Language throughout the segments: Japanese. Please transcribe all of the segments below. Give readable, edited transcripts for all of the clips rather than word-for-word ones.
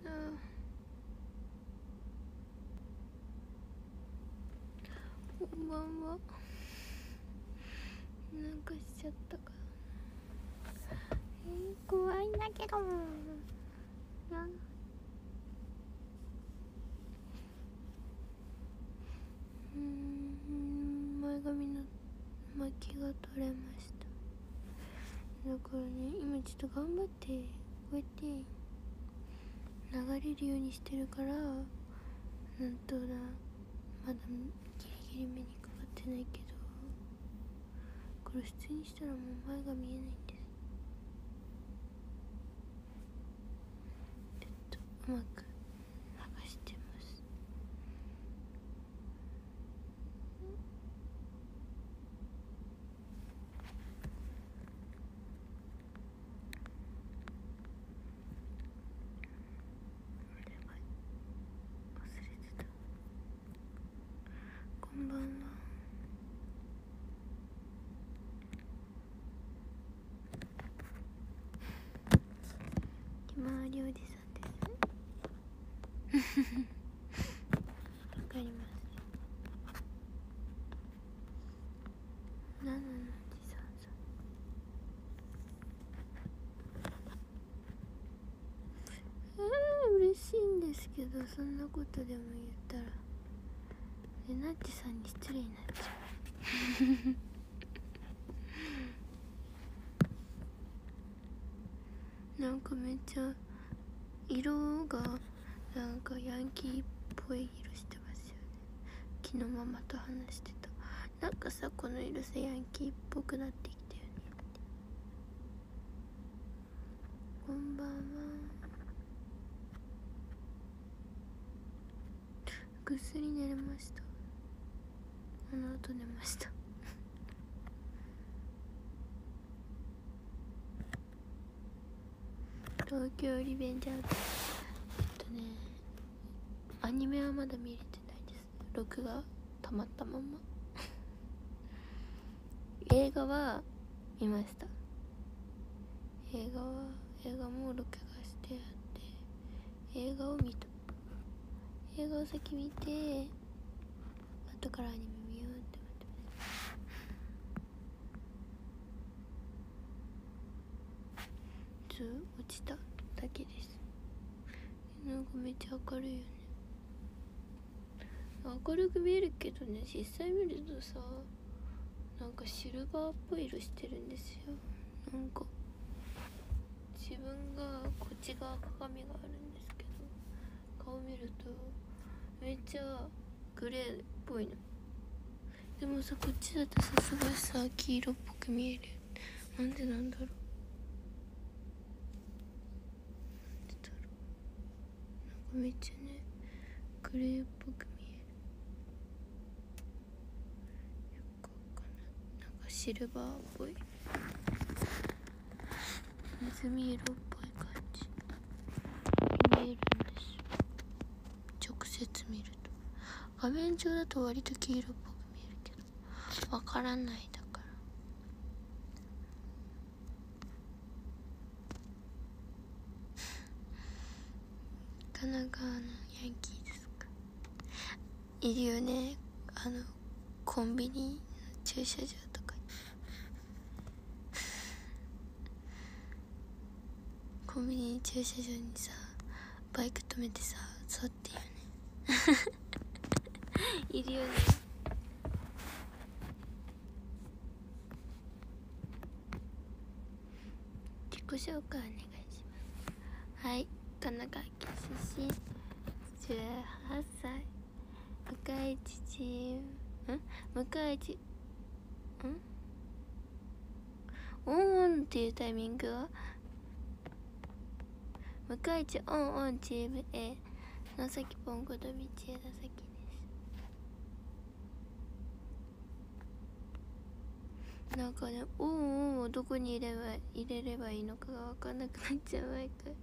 こんばんは。なんかしちゃったか怖いんだけど前髪の巻きが取れました。だからね、今ちょっと頑張ってこうやって流れるようにしてるから、なんとなまだギリギリ目にかかってないけど、これ普通にしたらもう前が見えないんです。ちょっとうまく流してます。忘れてた。こんばんは。ひまわりおじさんですわかります。7のおじさんさん、嬉しいんですけど、そんなことでも言ったらなっちさんに失礼になっちゃうなんかめっちゃ色がなんかヤンキーっぽい色してますよね。昨日ママと話してた。なんかさ、この色さヤンキーっぽくなってきたよね。こんばんは。ぐっすり寝れました。この後寝ました東京リベンジャーズ。アニメはまだ見れてないです。録画たまったまま映画は見ました。映画も録画してあって映画を見た。映画を先見て後からアニメ見ようって思ってます。落ちただけです。なんかめっちゃ明るいよね。明るく見えるけどね、実際見るとさ、なんかシルバーっぽい色してるんですよ。なんか自分がこっち側鏡があるんですけど、顔見るとめっちゃグレーっぽいの。でもさ、こっちだとさ、すごいさ黄色っぽく見える。なんでなんだろう。なんかめっちゃねグレーっぽく見える。よくわかんない。なんかシルバーっぽい水色っぽい感じ見えるんです。直接見ると画面上だと割と黄色っぽく見えるけど、わからないだから。神奈川のヤンキーですか。いるよね、コンビニ駐車場とかにコンビニ駐車場にさバイク止めてさ、そうっていうねいるよね。自己紹介お願いします。はい、神奈川県出身、18歳、向井地向井地オンオンっていうタイミングは向井地オンオンチーム A 野崎ポンコと道枝咲です。なんかね、オンオンをどこに入れればいいのかが分かんなくなっちゃう毎回。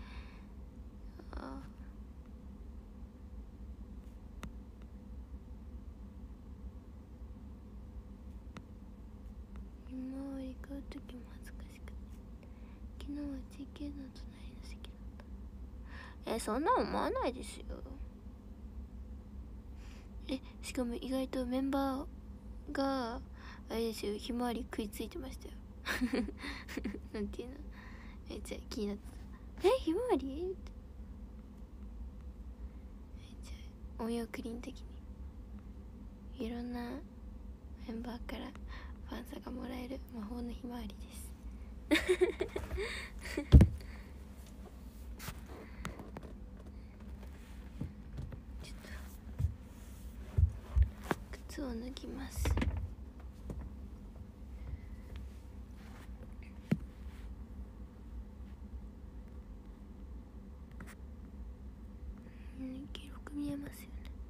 今は行く時も恥ずかしくて、昨日は JK の隣の席だっそんな思わないですよ。しかも意外とメンバーがあれですよ、ひまわり食いついてましたよ。なんていうの、めっちゃ気になってた。ひまわりってめっちゃお見送りの時にいろんなメンバーからファンサがもらえる魔法のひまわりです。ちょっと靴を脱ぎます。黄色く見えますよ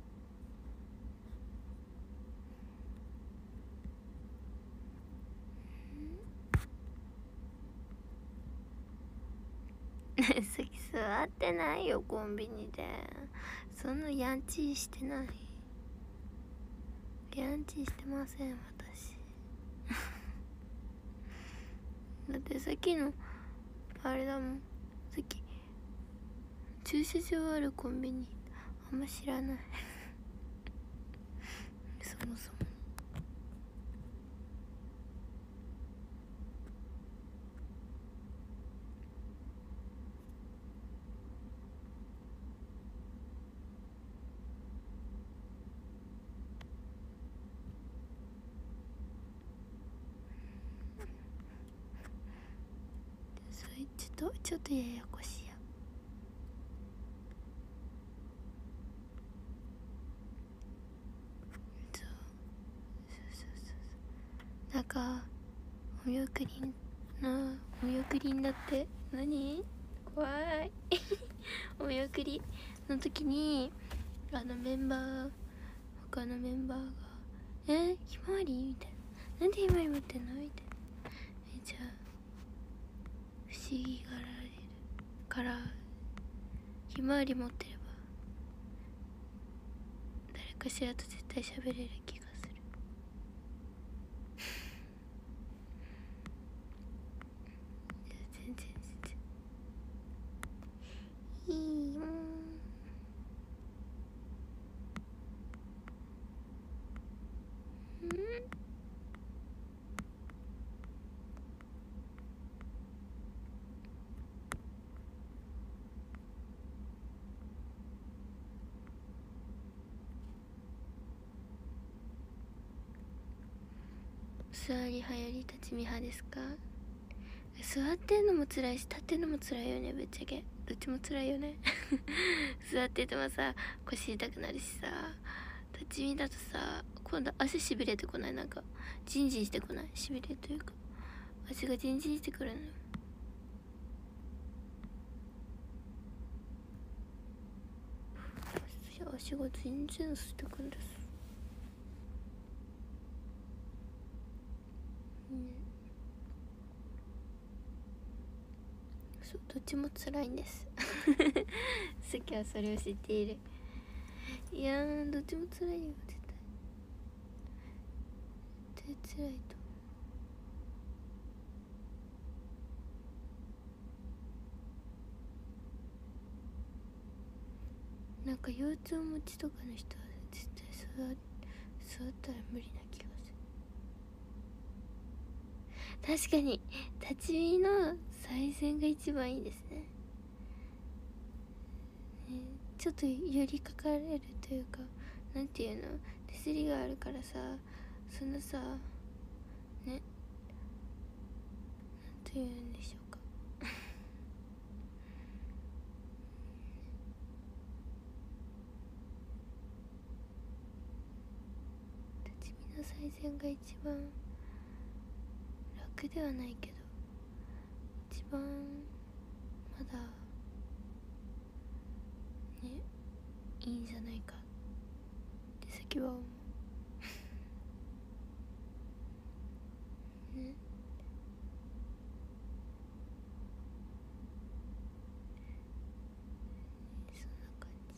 ね。さっき座ってないよコンビニで。そんなヤンチーしてない。ヤンチーしてません私。だってさっきのあれだもん、さっき駐車場あるコンビニあんま知らない。そもそもそれちょっとややこしいや。なんかお見送りんだって。何怖い。お見送りの時に他のメンバーがひまわりみたいな、なんでひまわり持ってんのみたいな、めっちゃ不思議がられるから、ひまわり持ってれば誰かしらと絶対喋れる気がする。全然いいもん。座りはやり立ち見派ですか？座ってんのも辛いし立ってんのも辛いよね。ぶっちゃけどっちも辛いよね。座っててもさ腰痛くなるしさ、立ち見だとさ今度足しびれてこない？なんかジンジンしてこない？しびれというか足がジンジンしてくるのよ。足が全然してくんです。そう、どっちも辛いんです。さっきはそれを知っている。いやー、どっちも辛いよ絶対辛いと。なんか腰痛持ちとかの人は絶対座ったら無理な気がする。確かに立ち見の最善が一番いいですね。ちょっと寄りかかれるというか、なんていうの、手すりがあるからさ、そのさね、なんていうんでしょうか。立ち見の最善が一番楽ではないけど一番まだねいいんじゃないかって先は思う。ね、そんな感じ。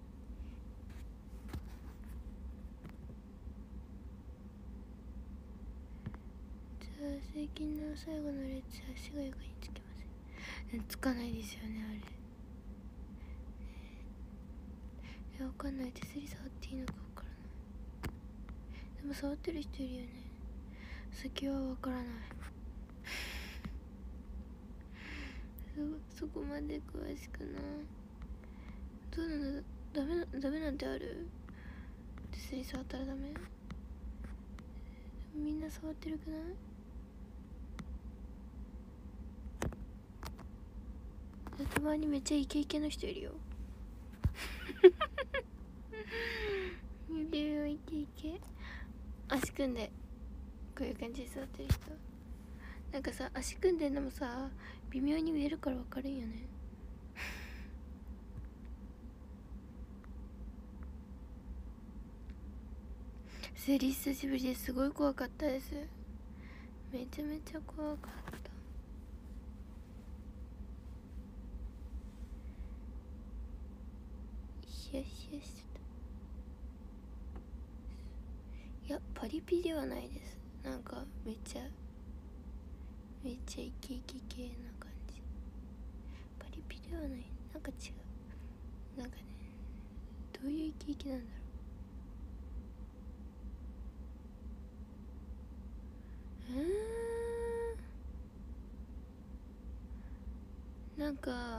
じゃあ最近の最後の列足が床につきません。つかないですよねあれ。 わかんない。手すり触っていいのかわからない。でも触ってる人いるよね。先はわからない。そこまで詳しくない。どうなんだ。ダメなんてある？手すり触ったらダメ？みんな触ってるくない？たまにめっちゃイケイケの人いるよ。いるよ、イケイケ。足組んでこういう感じで座ってる人。なんかさ、足組んでんのもさ、微妙に見えるから分かるんよね。生理久しぶりですごい怖かったです。めちゃめちゃ怖かった。よしよし。いや、パリピではないです。なんかめっちゃイケイケ系な感じ。パリピではない。なんか違う。なんかね、どういうイケイケなんだろう。なんか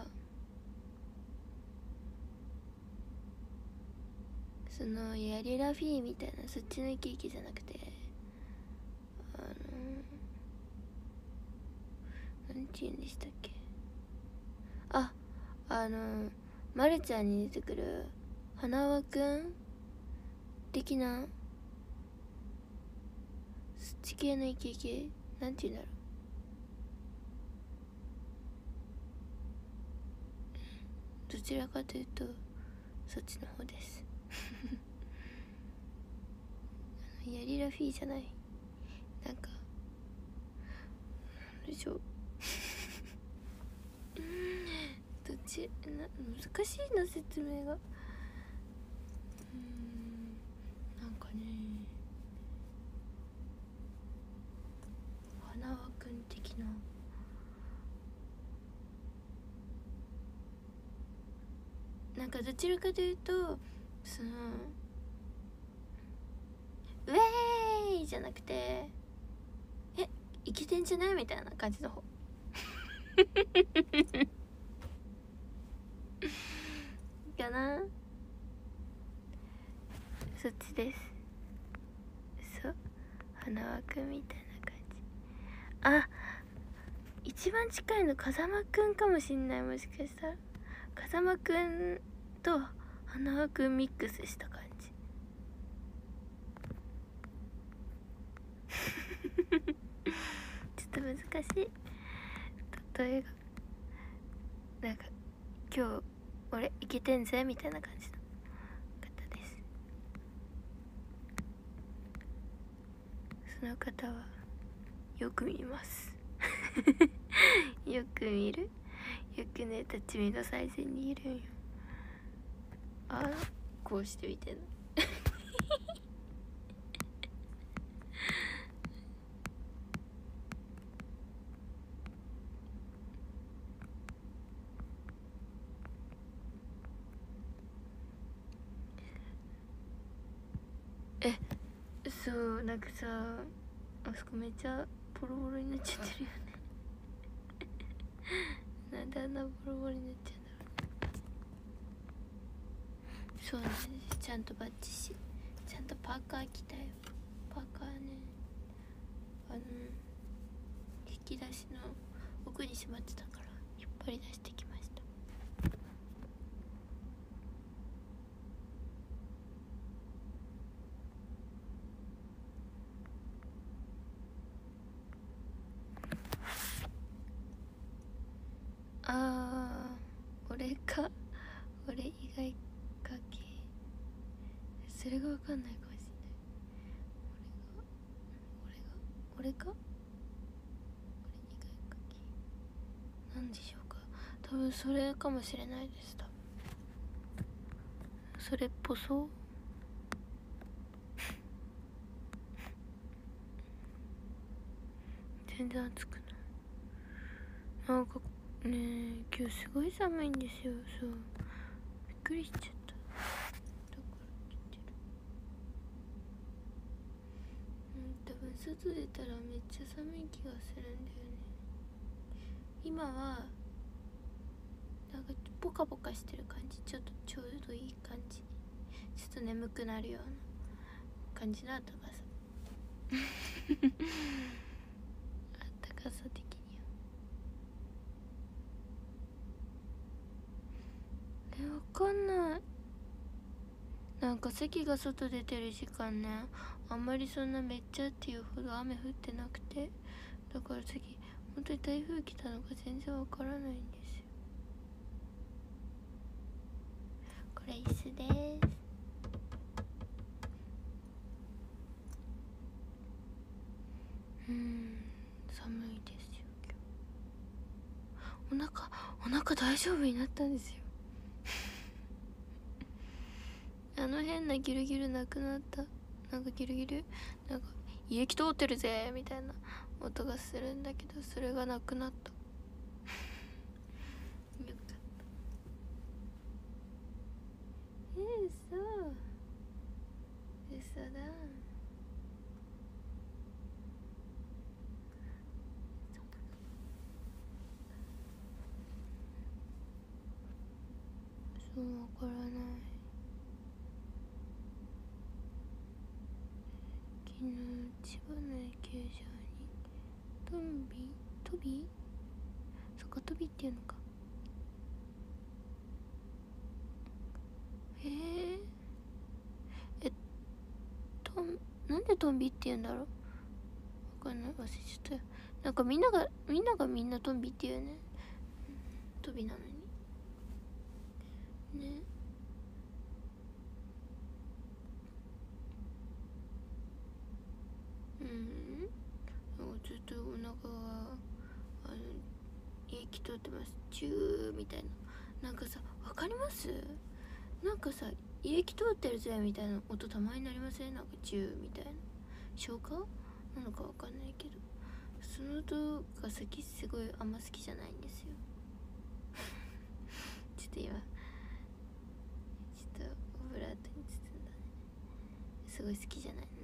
そのヤリラフィーみたいなそっちのイケイケじゃなくて、なんて言うんでしたっけ。まるちゃんに出てくる花輪くん的なそっち系のイケイケ、なんて言うんだろう。どちらかというとそっちの方です。ヤリラフィーじゃない。なんかなんでしょう。どっち難しいな説明が。なんかね、花輪くん的な。なんかどちらかというとそのウェーイじゃなくて、イケてんじゃないみたいな感じの方。かな。そっちです。そう、花輪くんみたいな感じ。一番近いの風間くんかもしんない。もしかしたら風間くんと花輪くんミックスした感じ。ちょっと難しい例えが。なんか今日俺イケてんぜみたいな感じの方です。その方はよく見ますよく見る。よくね、立ち見の最前にいるんよ。こうしてみてるそう、なんかさ、あそこめっちゃボロボロになっちゃってるよねなんであんなボロボロになっちゃうんだろう。そうなんです。ちゃんとバッチし、ちゃんとパーカー着たよ。パーカーね、引き出しの奥にしまってたから引っ張り出してきました。俺以外かけ、それが分かんないかもしれない。俺か俺以外かけなんでしょうか。多分それかもしれないです。多分それっぽそう。全然暑くない。なんかね、今日すごい寒いんですよ。そう、びっくりしちゃった。 外出たらめっちゃ寒い気がするんだよね。今はなんかポカポカしてる感じ、ちょっとちょうどいい感じ、ちょっと眠くなるような感じのあったかさあったかさ的にはわかんない。なんか関が外出てる時間ね、あんまりそんなめっちゃっていうほど雨降ってなくて、だから次本当に台風来たのか全然わからないんですよ。これ椅子です。寒いですよ今日。お腹大丈夫になったんですよあの変なギュルギュルなくなった。なんかギュルギュル、なんか胃液通ってるぜみたいな音がするんだけど、それがなくなったよかった。嘘だ。そうわからない。昨日千葉の野球場にトビそっか、トビっていうのか。なんでトンビって言うんだろう、わかんない、忘れちゃったよ。なんかみんながみんなトンビって言うね、トビなのにね。ずっとお腹が胃液通ってます、チューみたいな。なんかさ、わかります？なんかさ、胃液通ってるぜみたいな音たまになりません？なんかチューみたいな。消化なのかわかんないけど、その音がすごいあんま好きじゃないんですよちょっと今オブラートに包んだね。すごい好きじゃないね。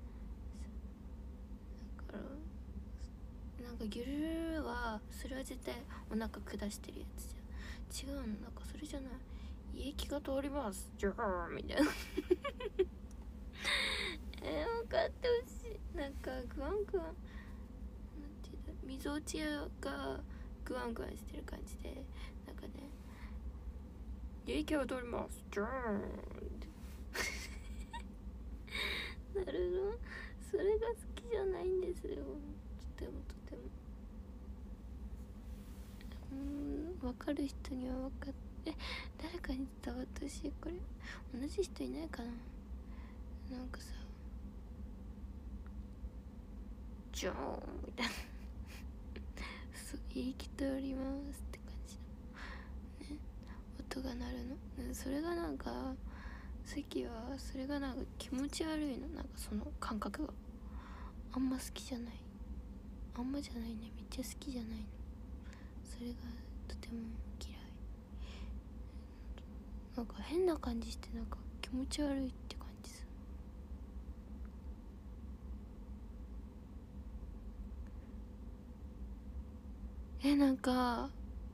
だからなんかギュルルはそれは絶対お腹下してるやつじゃん。違うの、なんかそれじゃない。胃液が通りますジャーみたいな分かってほしい。なんかグワングワン、なんていうの、みぞおちがグワングワンしてる感じで、なんかね、胃液が通りますジャーってなるの。それが好きじゃないんですよ、とても。分かる人には分かって、誰かに伝わってほしい。これ同じ人いないかな。なんかさ、ジョーンみたいなそう、言い切っておりますって感じのね、音が鳴るの。それがなんか関はそれがなんか気持ち悪いの。なんかその感覚があんま好きじゃない。あんまじゃないね、めっちゃ好きじゃないの。それがとても嫌い。なんか変な感じして、なんか気持ち悪いって感じする。なんか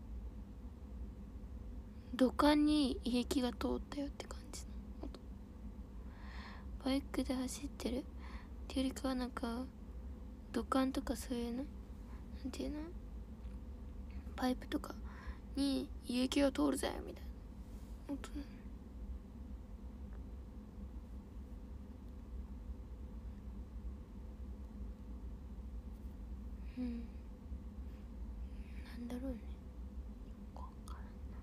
土管に胃液が通ったよって感じの音。バイクで走ってるっていうよりかは、なんか土管とかそういうの、なんていうの、パイプとかに胃液が通るぜみたいな音。なんだろうね、よくわから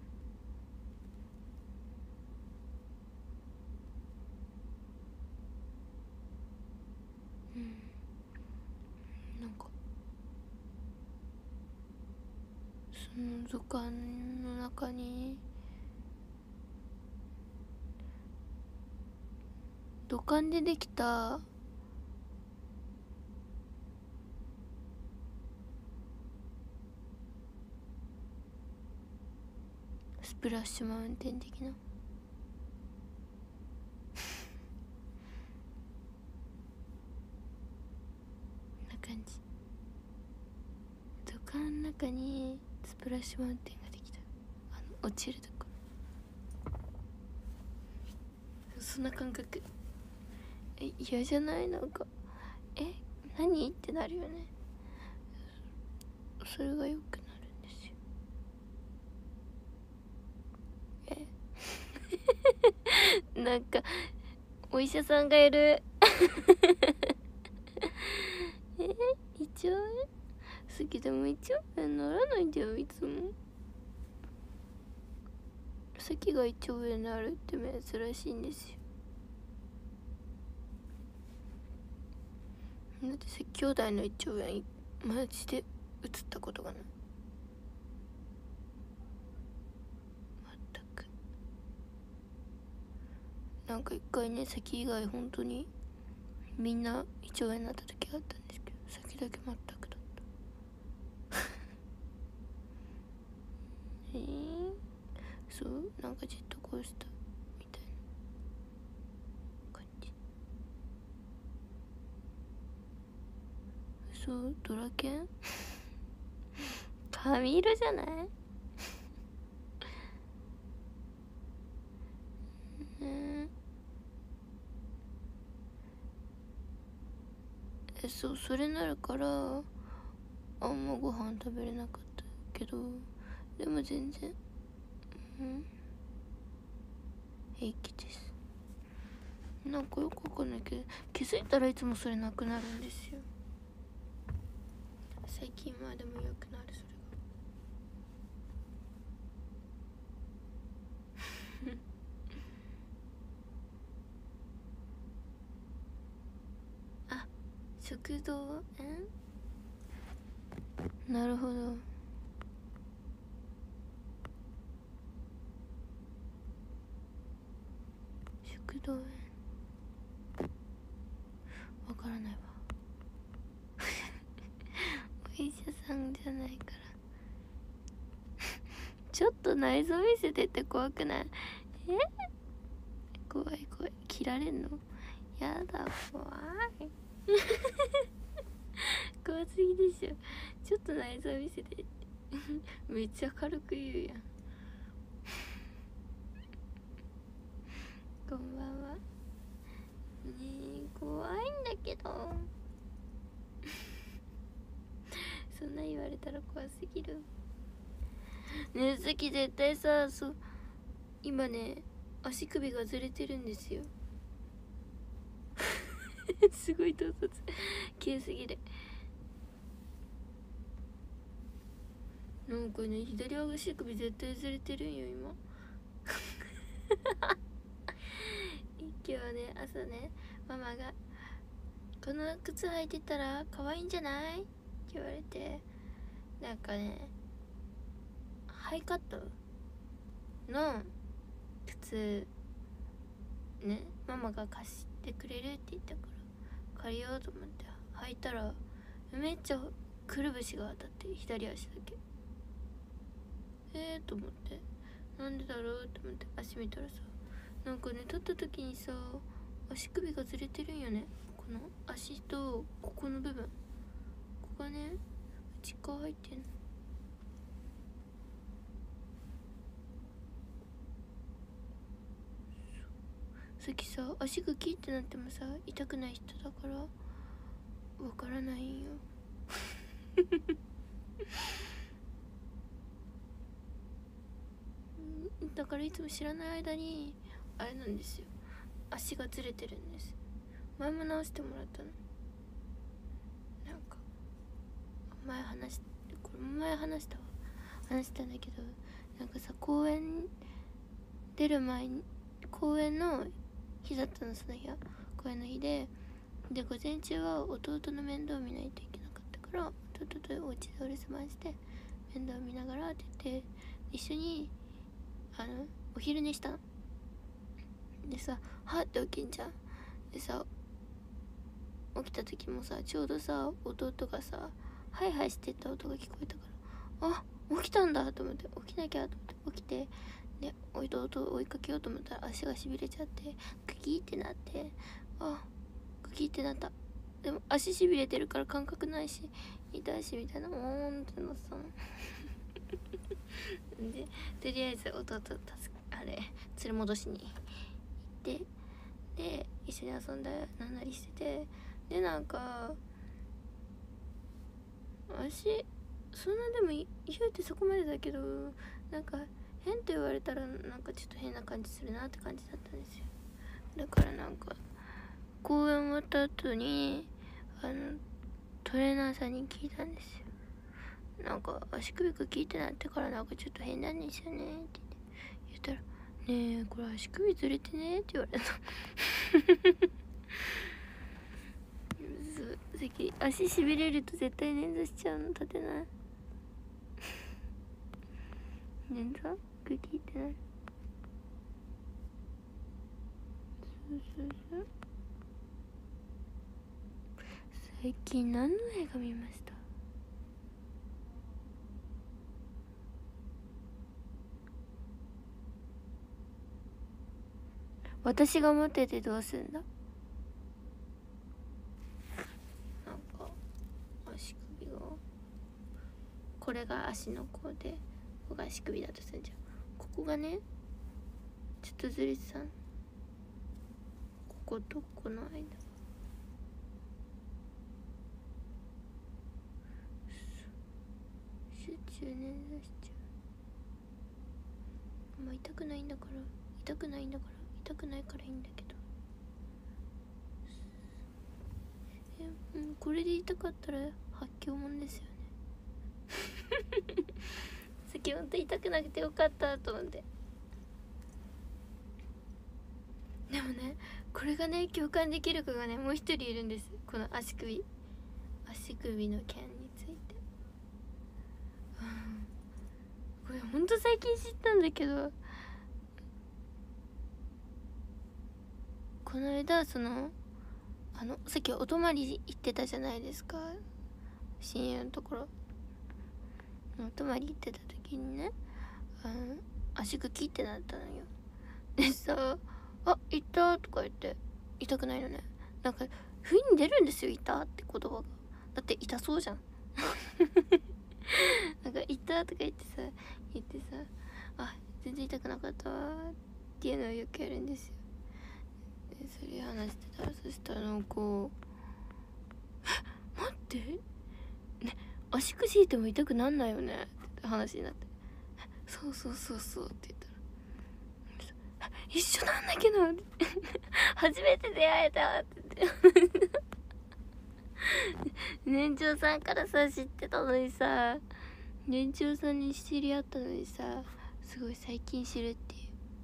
んな。なんかその土管の中に、土管でできたスプラッシュマウンテン的なブラッシュマウンテンができた。落ちるとこ、そんな感覚。嫌じゃない？なんか何ってなるよね。それが良くなるんですよ。なんかお医者さんがいる。胃腸炎好きでも胃腸炎ならないんだよ、いつも。咳が胃腸炎になるって珍しいんですよ。だって兄弟の胃腸炎マジで映ったことがない。全く。なんか一回ね、咳以外本当にみんな胃腸炎になった時があったんですけど、咳だけ全くだった。そう、なんかジェットコースターみたいな感じ。そう、ドラケン髪色じゃない？そう、それなるからあんまご飯食べれなかったけど、でも全然平気です。なんかよくわかんないけど、気づいたらいつもそれなくなるんですよ。最近はでもよくなる、それが。あ、食道炎？なるほど。食道炎わからないわ。お医者さんじゃないから。ちょっと内臓見せてって怖くない？怖い怖い。切られんの？やだ、怖い。怖すぎでしょ。ちょっと内臓見せてって。めっちゃ軽く言うやん。こんばんは。ねえ、怖いんだけど。そんな言われたら怖すぎる。ねえ、さき絶対さ、今ね、足首がずれてるんですよ。すごい唐突。急すぎる。なんかね、左足首絶対ずれてるんよ今。今日ね、朝ね、ママが「この靴履いてたら可愛いんじゃない？」って言われて、なんかね、ハイカットの靴ね、ママが貸してくれるって言ったから借りようと思って履いたら、めっちゃくるぶしが当たって、左足だけ。と思って、なんでだろうと思って足見たらさ、なんかね、立った時にさ、足首がずれてるんよね。この足とここの部分、ここがね、内側入ってんの。さっきさ、足がキーってなってもさ、痛くない人だからわからないんよ。だからいつも知らない間にあれなんですよ、足がずれてるんです。前も直してもらったの。なんかこれ前話したんだけど、なんかさ、公園出る前に、公園の日だったの、その日は公園の日で、午前中は弟の面倒見ないといけなかったから、弟とお家でお留守番して面倒見ながらって言って、一緒にお昼寝したの。でさ、はって起きんじゃん。でさ、起きた時もさ、ちょうどさ、弟がさハイハイしてった音が聞こえたから、あ、起きたんだと思って、起きなきゃと思って起きて、で弟を追いかけようと思ったら足がしびれちゃって、クキーってなって、クキーってなった。でも足しびれてるから感覚ないし痛いしみたいな、ってなってたの。 とりあえず弟とあれ連れ戻しに行って、で一緒に遊んだなんなりしてて、でなんか私そんなでも言うてそこまでだけど、なんか変と言われたらなんかちょっと変な感じするなって感じだったんですよ。だからなんか公演終わった後にトレーナーさんに聞いたんですよ。なんか足首が効いてなってからなんかちょっと変なんですよねって言ったら、ねえこれ足首ずれてねって言われた足しびれると絶対捻挫しちゃうの、立てない捻挫が効いてない。そう最近何の映画見ました？私が持っててどうすんだ。なんか足首がこれが足の甲でここが足首だとするじゃん。ここがねちょっとずれてたの、こことこの間。集中捻挫しちゃう。まあ痛くないんだから痛くないからいいんだけど、これで痛かったら発狂もんですよねさっきほんと痛くなくてよかったと思って。でもねこれがね共感できる子がねもう一人いるんです。この足首の件について、これほんと最近知ったんだけど、この間さっきお泊まり行ってたじゃないですか、親友のところ。お泊まり行ってた時にね足茎ってなったのよ。でさあ痛ったとか言って、痛くないのね。なんか不意に出るんですよ痛って言葉が。だって痛そうじゃんなんか痛とか言ってさあ全然痛くなかったわっていうのをよくやるんですよ。でそれ話してたら、そしたらなんか待ってね、足くじいても痛くなんないよねって話になって、そうって言ったら一緒なんだけど初めて出会えたって言って年長さんからさ知ってたのにさ、年長さんに知り合ったのにさ、すごい最近知るっていう。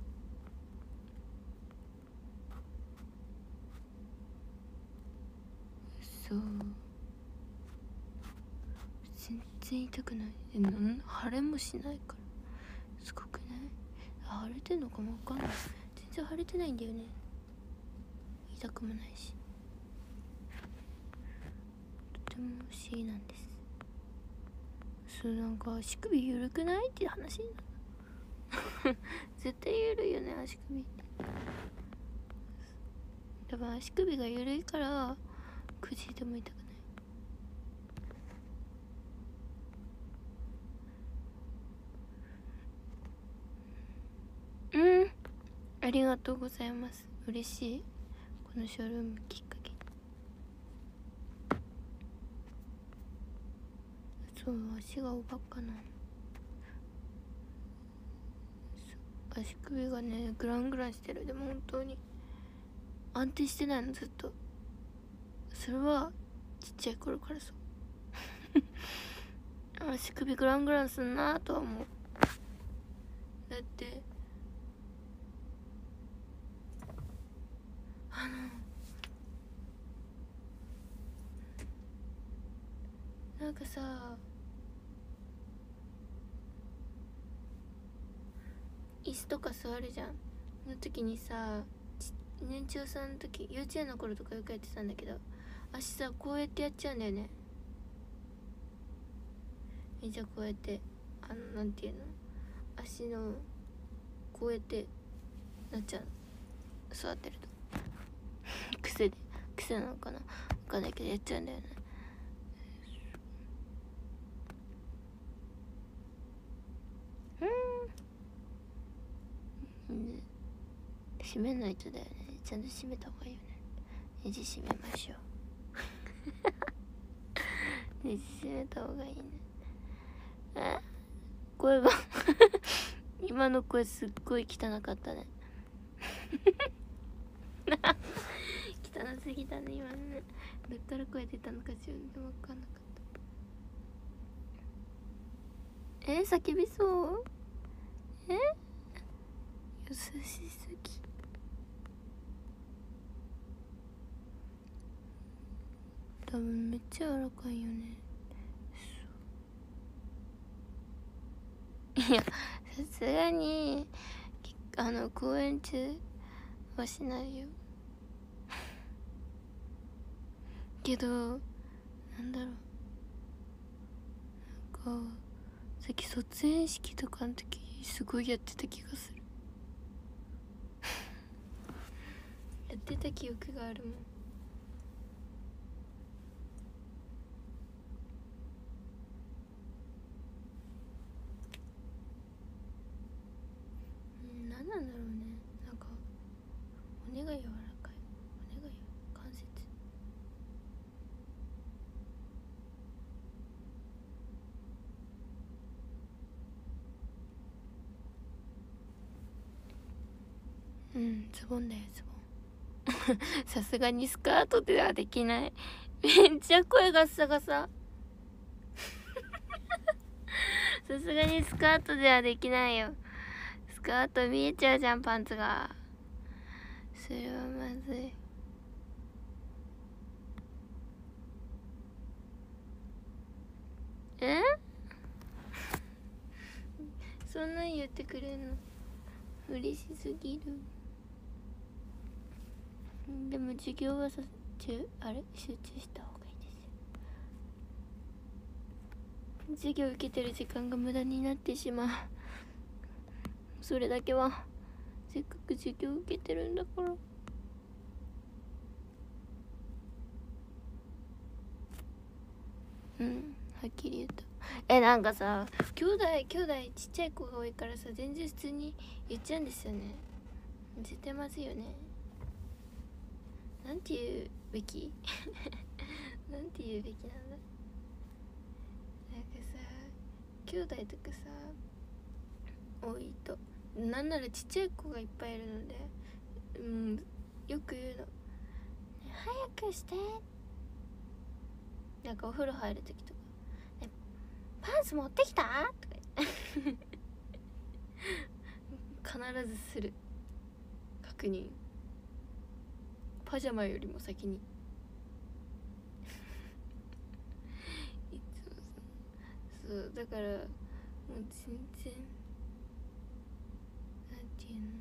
そう全然痛くない。腫れもしないからすごくない？腫れてんのかもわかんない。全然腫れてないんだよね。痛くもないし、とても不思議なんです。そうなんか足首緩くないって話になる絶対緩いよね足首って。だから足首が緩いからくじいても痛くない。ありがとうございます。嬉しい。このショールームきっかけに。そう足がおバカなの。足首がねグラングランしてる。でも本当に安定してないのずっと。それはちっちゃい頃からさ足首グラングランすんなとは思う。だってなんかさ椅子とか座るじゃんの時にさ、年長さんの時幼稚園の頃とかよくやってたんだけど、足さこうやってやっちゃうんだよね。じゃあこうやってなんていうの、足のこうやってなっちゃうの、座ってると癖なのかなわかんないけどやっちゃうんだよね。 閉めないとだよね。ちゃんと閉めた方がいいよね。ネジ閉めましょうネジ閉めた方がいいね。あ、声が今の声すっごい汚かったね汚すぎたね今のね。どっから声出たのか自分でも分かんなかった。叫びそう。優しすぎ。多分めっちゃ柔らかいよね。いや、さすがに公演中はしないよけど、なんだろう、なんかさっき卒園式とかの時すごいやってた気がするやってた記憶があるもん。なんなんだろうね。なんか骨が柔らかい。骨が関節。ズボンだよズボンさすがにスカートではできない。めっちゃ声ガッサガサさすがにスカートではできないよ。スカート見えちゃうじゃん、パンツが。それはまずい。そんなん言ってくれんの嬉しすぎる。でも授業は集中した方がいいです。授業受けてる時間が無駄になってしまう。それだけはせっかく授業受けてるんだから。はっきり言った。なんかさ、兄弟ちっちゃい子が多いからさ、全然普通に言っちゃうんですよね。絶対まずいよね。なんて言うべきなんて言うべきなんだ。なんかさ、兄弟とかさ多いと、なんならちっちゃい子がいっぱいいるので、よく言うの、早くして。なんかお風呂入る時とか、パンツ持ってきたとか必ずする。確認。パジャマよりも先にいつもそうだから、もう全然なんていうの、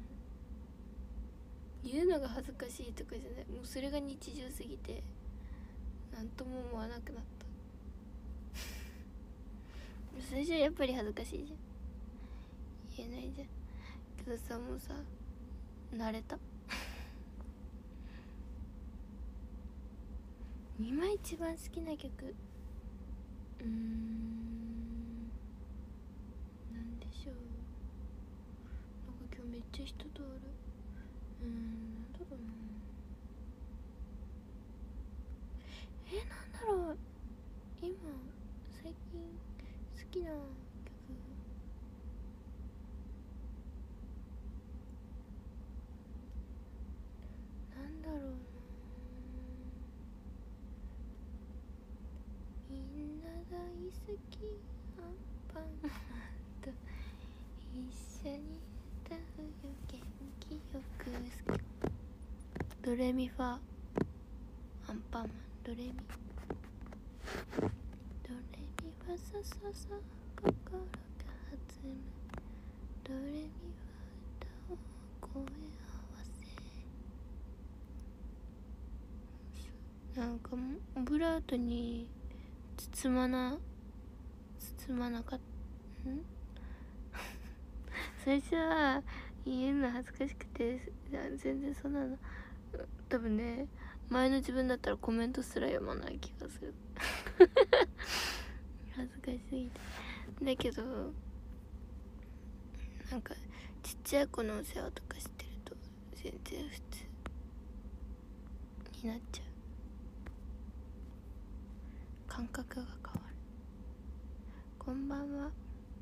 言うのが恥ずかしいとかじゃない。もうそれが日常すぎてなんとも思わなくなった最初はやっぱり恥ずかしいじゃん、言えないじゃん。けどさ、もうさ慣れた今一番好きな曲、なんでしょう。なんか今日めっちゃ人通る。なんだろうな。なんだろう。今最近好きな曲、なんだろうな。みんな大好きアンパンマンと一緒に歌うよ元気よく。ドレミファアンパンマン、ドレミファソソソ心が弾む、ドレミファ歌を声合わせ。なんかオブラートに包まなかった最初は言うの恥ずかしくて全然そんなの、多分ね、前の自分だったらコメントすら読まない気がする恥ずかしすぎて。だけどなんかちっちゃい子のお世話とかしてると全然普通になっちゃう。感覚が変わる。こんばんは。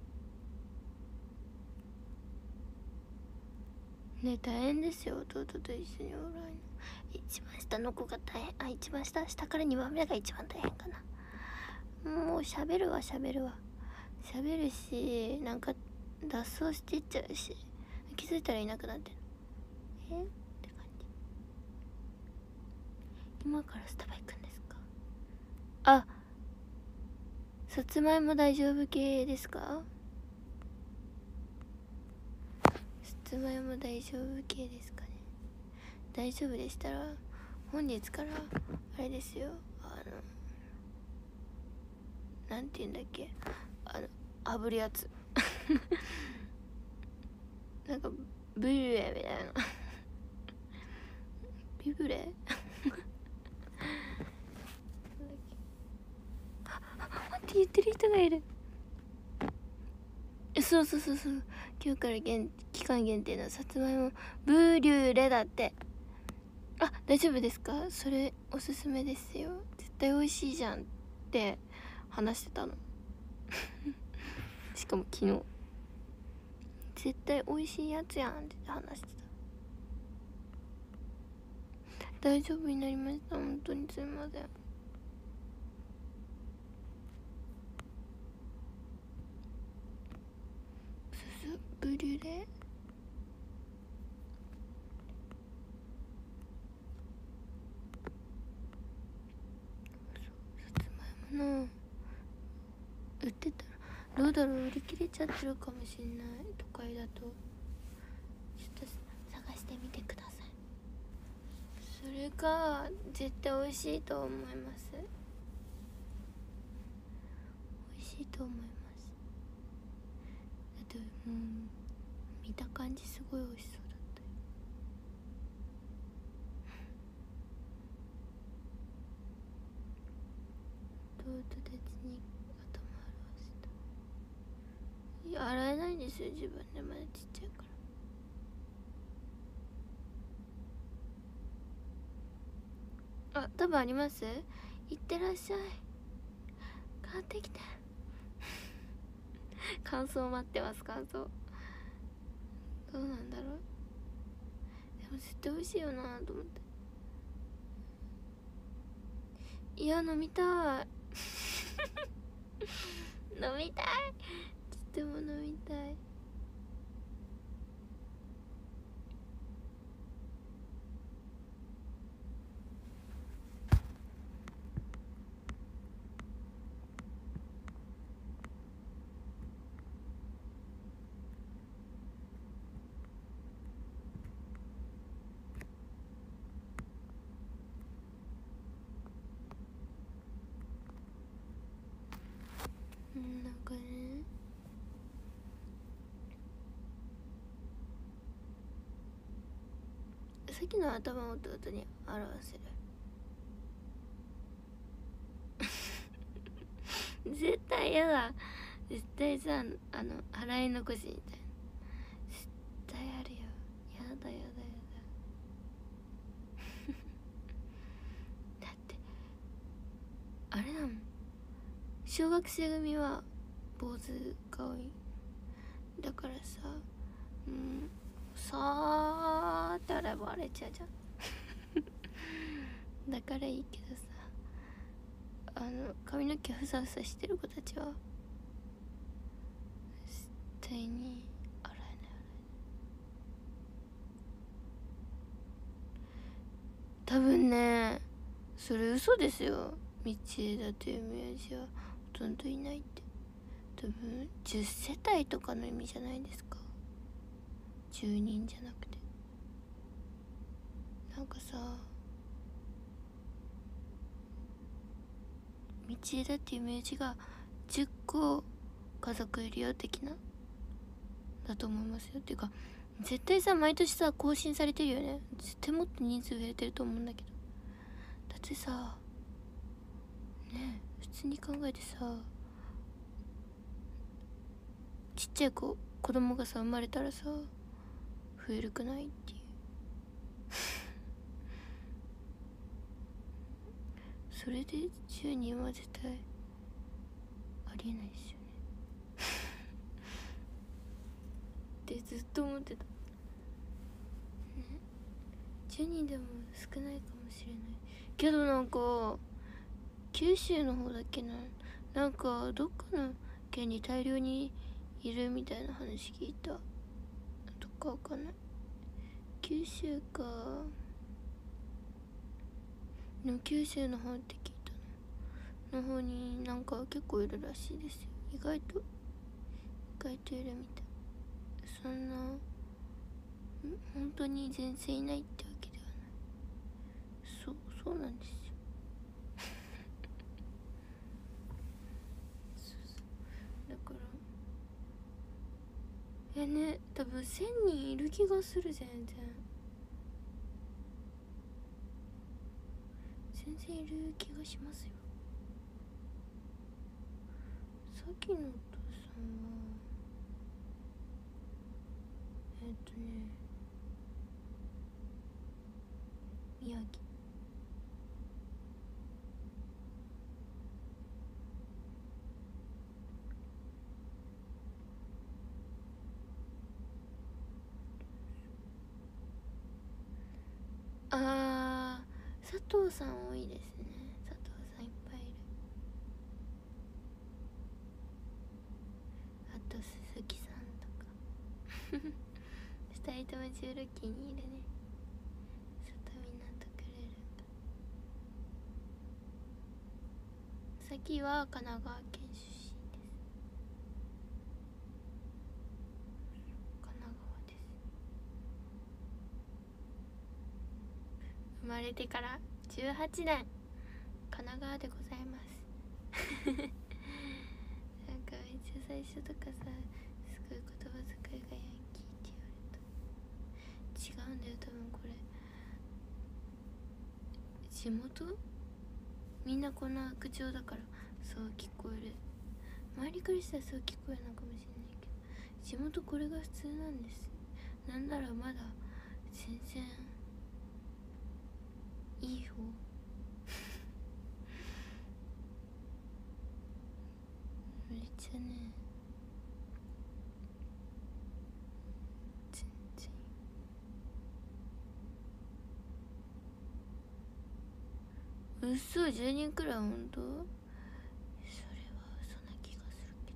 ね、大変ですよ、弟と一緒におらんの。一番下の子が大変。あ、一番下から2番目が一番大変かな。もう喋るし、なんか脱走していっちゃうし、気づいたらいなくなってる。って感じ。今からスタバ行くんですか？あ、さつまいも大丈夫系ですか？さつまいも大丈夫系ですかね。大丈夫でしたら本日からあれですよ、なんて言うんだっけ、炙るやつなんかブリュレみたいなビブレ待って言ってる人がいる。そう今日から期間限定のさつまいもブリュレだって。あ、大丈夫ですか？それおすすめですよ、絶対美味しいじゃんって話してたのしかも昨日絶対美味しいやつやんって話してた。大丈夫になりました、本当にすいません。ブリュレさつまいもの売ってたらどうだろう、売り切れちゃってるかもしんない。都会だとちょっと探してみてください。それが絶対美味しいと思います。美味しいと思います。だって見た感じすごい美味しそうだったよ。弟たちに頭洗わせた。いや、洗えないんですよ、自分でまだちっちゃいから。あ、多分あります。いってらっしゃい、買ってきて感想待ってます。感想どうなんだろう。でも絶対美味しいよなと思って。いや、飲みたい飲みたい、とても飲みたい。なんかね、さっきの頭を弟に表せる絶対やだ。絶対さ、払い残しみたいな絶対あるよ。やだだってあれだもん、小学生組は坊主が多い。だからさ、さーって洗えば荒れちゃうじゃんだからいいけどさ、髪の毛ふさふさしてる子たちは絶対に洗えない。多分ね、それ嘘ですよ。道枝という名字はほとんどいないって。多分10世帯とかの意味じゃないですか。10人じゃなくて。なんかさ、道枝っていう名字が10個家族いるよ的なだと思いますよ。っていうか絶対さ、毎年さ更新されてるよね。絶対もっと人数増えてると思うんだけど。だってさねえ、普通に考えてさ、ちっちゃい子供がさ生まれたらさ増えるくないっていう。 それで10人は絶対ありえないですよねってずっと思ってた、ね、10人でも少ないかもしれないけど、なんか九州の方だっけな、なんかどっかの県に大量にいるみたいな話聞いた。どっかわかんない、九州か、でも九州の方って聞いたの方になんか結構いるらしいですよ。意外といるみたい。そんな本当に全然いないってわけではない。そうなんですよだからね、多分1000人いる気がする。全然いる気がしますよ。さっきのお父さんは宮城。佐藤さん多いですね。佐藤さんいっぱいいる。あと鈴木さんとか2人とも16期にいるね。里見なんとくれるんだ。さっきは神奈川県出身です。神奈川です。生まれてから18年神奈川でございますなんかめっちゃ最初とかさ、すごい言葉遣いがヤンキーって言われた。違うんだよ多分これ地元みんなこんな口調だからそう聞こえる。周りからしたらそう聞こえるのかもしれないけど、地元これが普通なんです。なんならまだ全然いい方めっちゃね、全然嘘。10人くらいほんと？それは嘘な気がするけ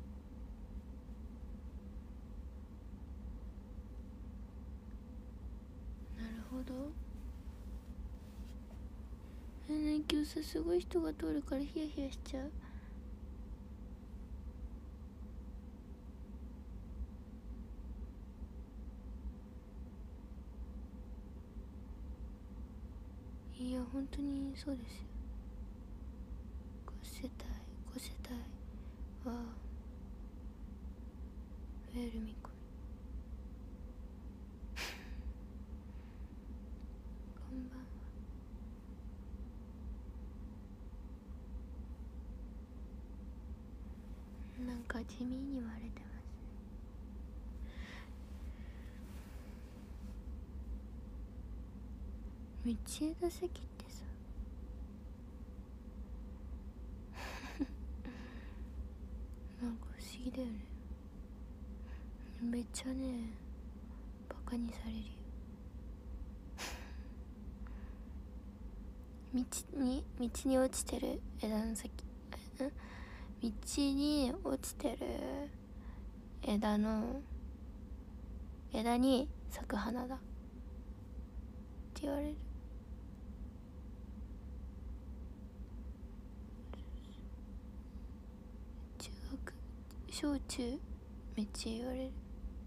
ど。なるほど。ね、今日さすごい人が通るからヒヤヒヤしちゃう。いや本当にそうですよ。5世帯は増える見込みこんばんは。なんか地味に割れてますね。道枝席ってさなんか不思議だよね。めっちゃねバカにされるよ道に落ちてる枝の先、道に落ちてる枝に咲く花だって言われる。小中めっちゃ言われる。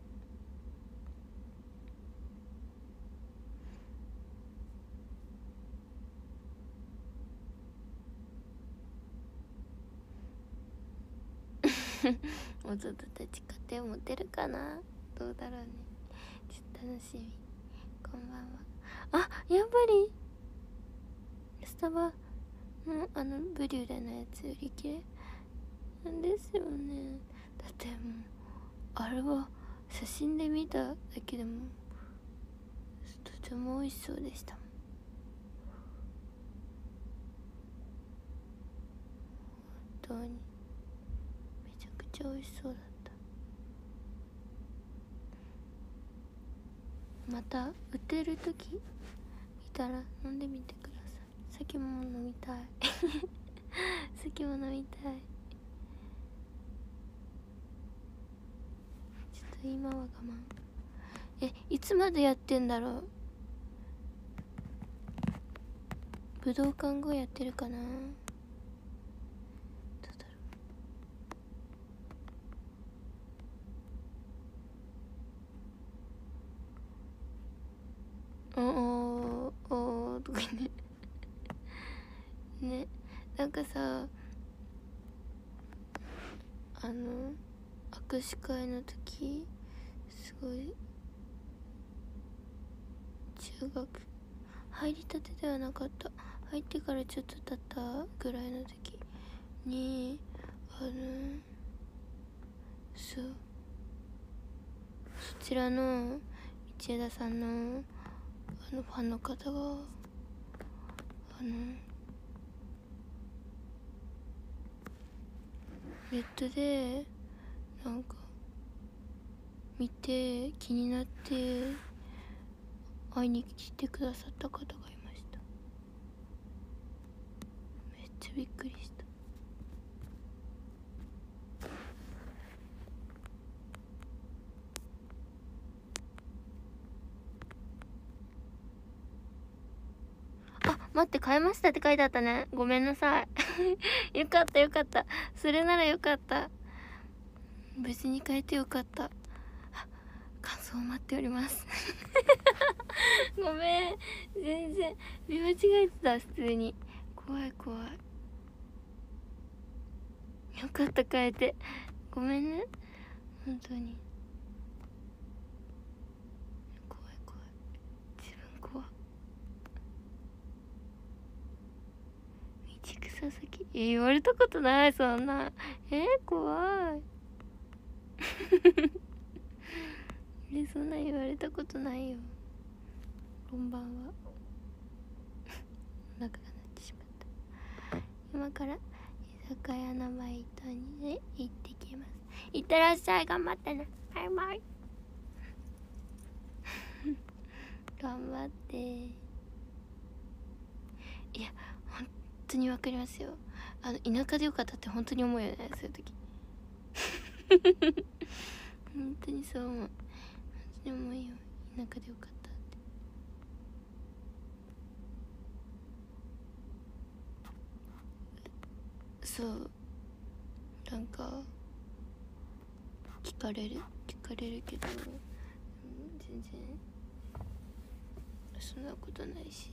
弟たち家庭持てるかな、どうだろうね。ちょっと楽しみ。こんばんは。あ、やっぱりスタバのブリュレのやつ売り切れなんですよね。だってもうあれは写真で見ただけでもとても美味しそうでしたもん。 当にめちゃくちゃ美味しそうだった。また売ってる時見たら飲んでみてください。酒も飲みたい酒も飲みたい。ちょっと今は我慢。いつまでやってんだろう。武道館後やってるかな。どうだろう。おーとかねね、なんかさ、握手会の時すごい中学入りたてではなかった、入ってからちょっと経ったぐらいの時にそちらの道枝さんのファンの方がネットでなんか見て気になって会いに来てくださった方がいました。めっちゃびっくりした。あ、待って、変えましたって書いてあったね。ごめんなさいよかったよかった、それならよかった。無事に変えてよかった。感想を待っておりますごめん、全然見間違えてた。普通に怖い怖い。よかった変えて、ごめんね本当に。怖い怖い、自分怖い。道草先言われたことない、そんな。怖いそんな言われたことないよ。こんばんはお腹が鳴ってしまった。今から居酒屋のバイトに、ね、行ってきます。いってらっしゃい、頑張ってね、バイバイ頑張って。いや本当にわかりますよ。田舎でよかったって本当に思うよね、そういう時本当にそう思う。本当に思うよ、田舎でよかったって。そうなんか聞かれるけど、全然そんなことないし、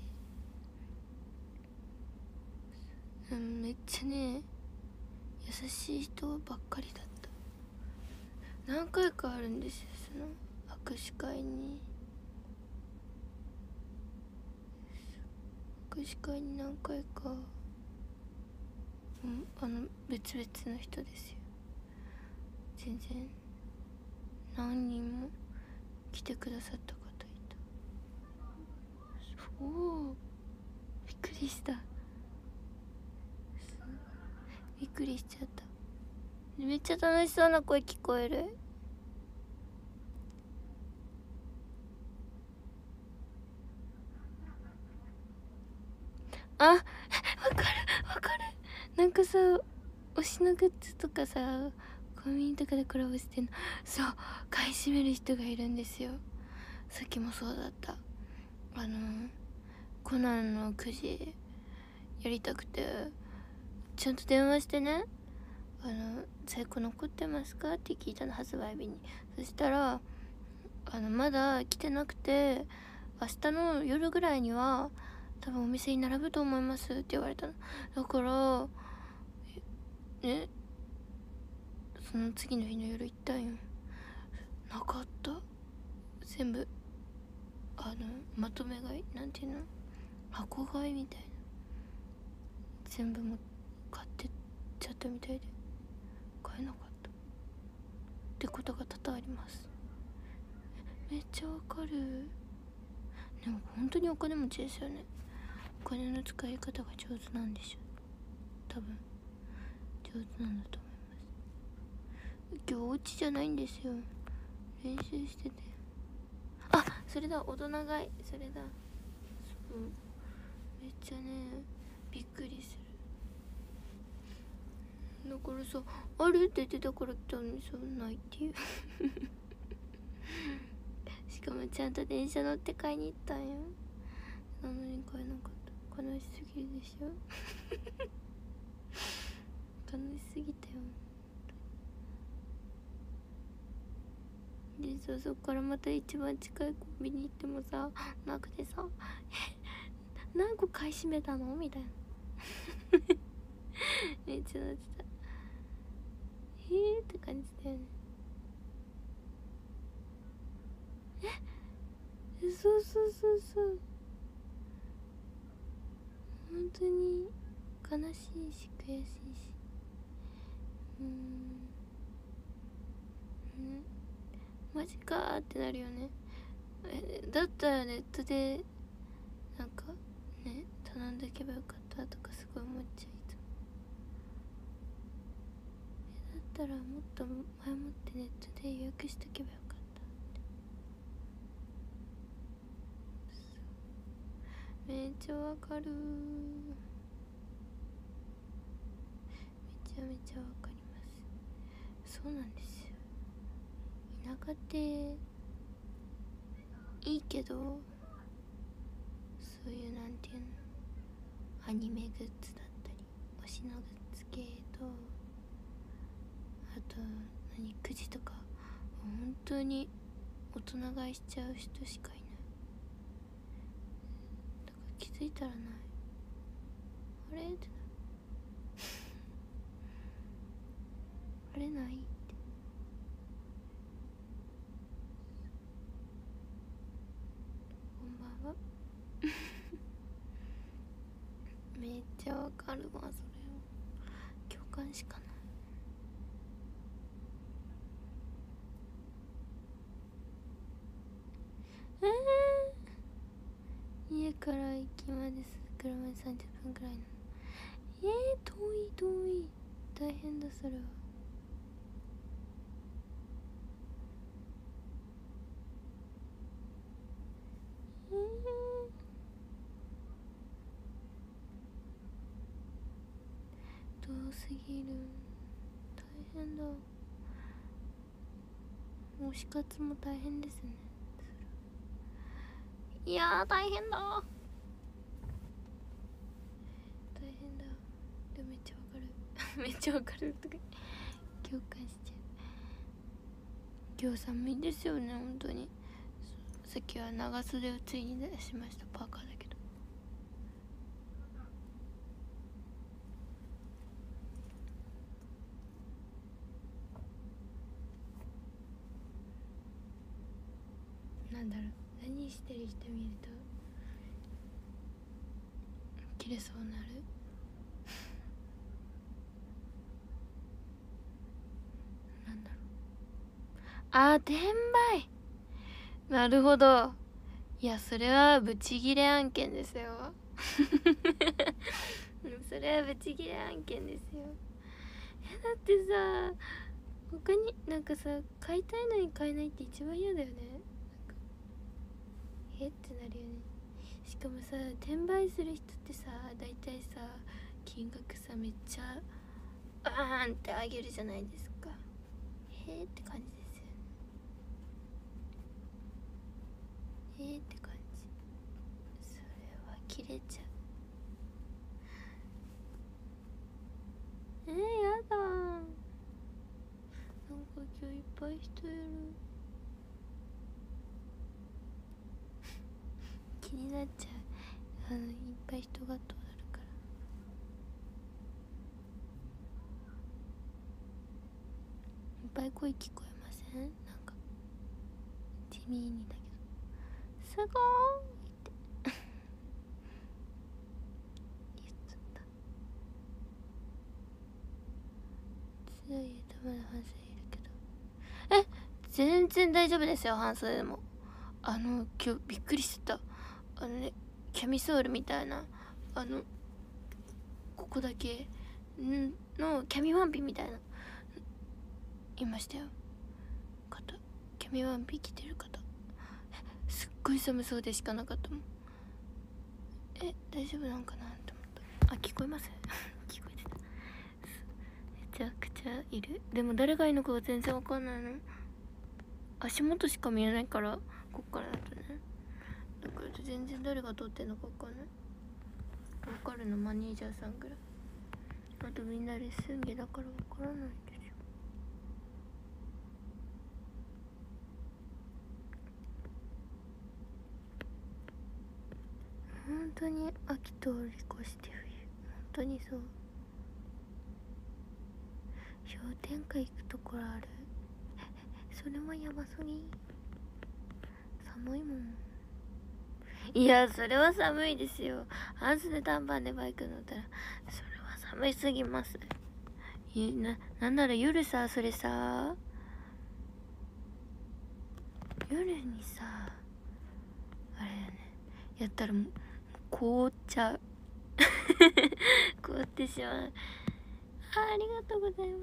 めっちゃね優しい人ばっかりだった。何回かあるんですよ、その握手会に。握手会に何回か、別々の人ですよ。全然何人も来てくださった方いた。おお、びっくりした。びっくりしちゃった。めっちゃ楽しそうな声聞こえる。あ、わかるわかる。なんかさ、推しのグッズとかさ、コンビニとかでコラボしてんの。そう、買い占める人がいるんですよ。さっきもそうだった。コナンのくじやりたくて、ちゃんと電話してね、在庫残ってますかって聞いたの、発売日に。そしたらまだ来てなくて、明日の夜ぐらいには多分お店に並ぶと思いますって言われたの。だからね、その次の日の夜行ったんよ。なかった。全部まとめ買い、なんていうの、箱買いみたいな、全部も買ってっちゃったみたいで買えなかったってことが多々あります。めっちゃわかる。でも本当にお金持ちですよね。お金の使い方が上手なんでしょ多分。で上手なんだと思います。今日お家じゃないんですよ、練習してて。あ、それだ、大人買い、それだ。そう、めっちゃねびっくりする。だからさ、あるって言ってたから来たのにさ、ないっていうしかもちゃんと電車乗って買いに行ったんよ。なのに買えなかった。悲しすぎるでしょ悲しすぎたよ。でさ、そっからまた一番近いコンビニ行ってもさなくてさ何個買い占めたのみたいなめっちゃなってた。って感じだよね。そうそうそうそう、本当に悲しいし悔しいし、マジかーってなるよね。だったらネットでなんかね頼んでけばよかったとかすごい思っちゃう。いつもだったらもっと前もってネットで予約しとけばよかったって。めっちゃわかるー、めちゃめちゃわかります。そうなんですよ、田舎っていいけど、そういうなんていうの、アニメグッズだったり推しのグッズ系と、あとくじとか本当に大人買いしちゃう人しかいない。だから気づいたらない、あれってなあれないって。こんばんはめっちゃわかるわ、それを共感しかない。家から駅まです車で30分くらいなの。遠い、大変だそれは。遠すぎる、大変だ。推し活も大変ですね。いやー大変だ、大変だ。でもめっちゃわかるめっちゃわかるとか共感しちゃう。今日寒いですよね、本当に。さっきは長袖をついに出しました、パーカーだけど。なんだろう、何してる人見ると切れそうになるなんだろう、転売、なるほど。いや、それはブチギレ案件ですよそれはブチギレ案件ですよ。だってさ、他になんかさ、買いたいのに買えないって一番嫌だよね。ってなるよね。しかもさ、転売する人ってさ、だいたいさ金額さめっちゃってあげるじゃないですか。って感じですよね。って感じ。それは切れちゃう。やだー、なんか今日いっぱい人いる気になっちゃう。いっぱい人が通るから。いっぱい声聞こえません？なんか地味にだけど、すごーいって言っちゃった。強い頭の半数いるけど、全然大丈夫ですよ、半袖でも。今日びっくりしてた。キャミソールみたいな、ここだけのキャミワンピみたいないましたよ。方、キャミワンピ着てる方、すっごい寒そうでしかなかったもん。大丈夫なんかなって思った。あ、聞こえます聞こえてた。めちゃくちゃいる。でも誰がいいのかが全然わかんないの。足元しか見えないから、こっからだとね。だから全然誰が撮ってんのかわかんない。わかるのマネージャーさんぐらい。あとみんなレッスン着だからわからないんですよ。本当に秋通り越して冬、本当にそう。氷点下行くところある。それもやばすぎ。寒いもん。いや、それは寒いですよ。半袖短パンでバイク乗ったらそれは寒いすぎます。なんなら夜さ、それさ、夜にさ、あれやね、やったらもう凍っちゃう凍ってしまう。ありがとうございます。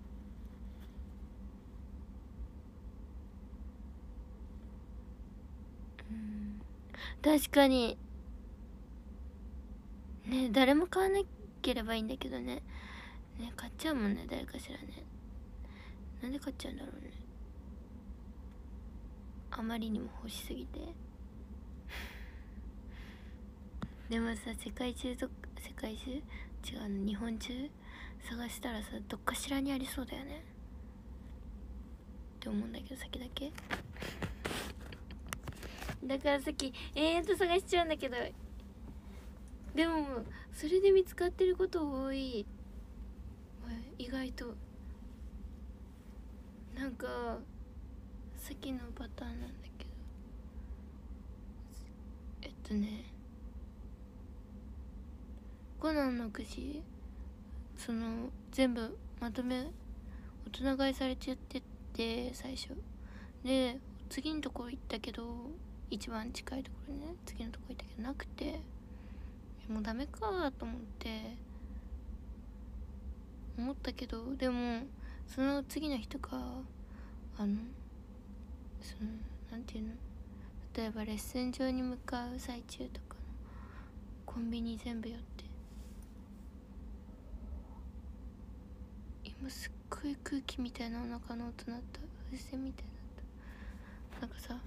確かにね、誰も買わなければいいんだけどね。ね、買っちゃうもんね、誰かしらね。なんで買っちゃうんだろうね。あまりにも欲しすぎてでもさ、世界中違うの、日本中探したらさ、どっかしらにありそうだよねって思うんだけど、先だけだからさっき延々と探しちゃうんだけど、でもそれで見つかってること多い。意外となんかさっきのパターンなんだけど、コナンのくじ、その全部まとめ大人買いされちゃってて、最初で次のところ行ったけど、一番近いところね、次のところ行ったけどなくて、もうダメかと思ったけど、でもその次の日とか、そのなんていうの、例えばレッスン場に向かう最中とかのコンビニ全部寄って、今すっごい空気みたいなお腹の音鳴った。風船みたいになった。なんかさ、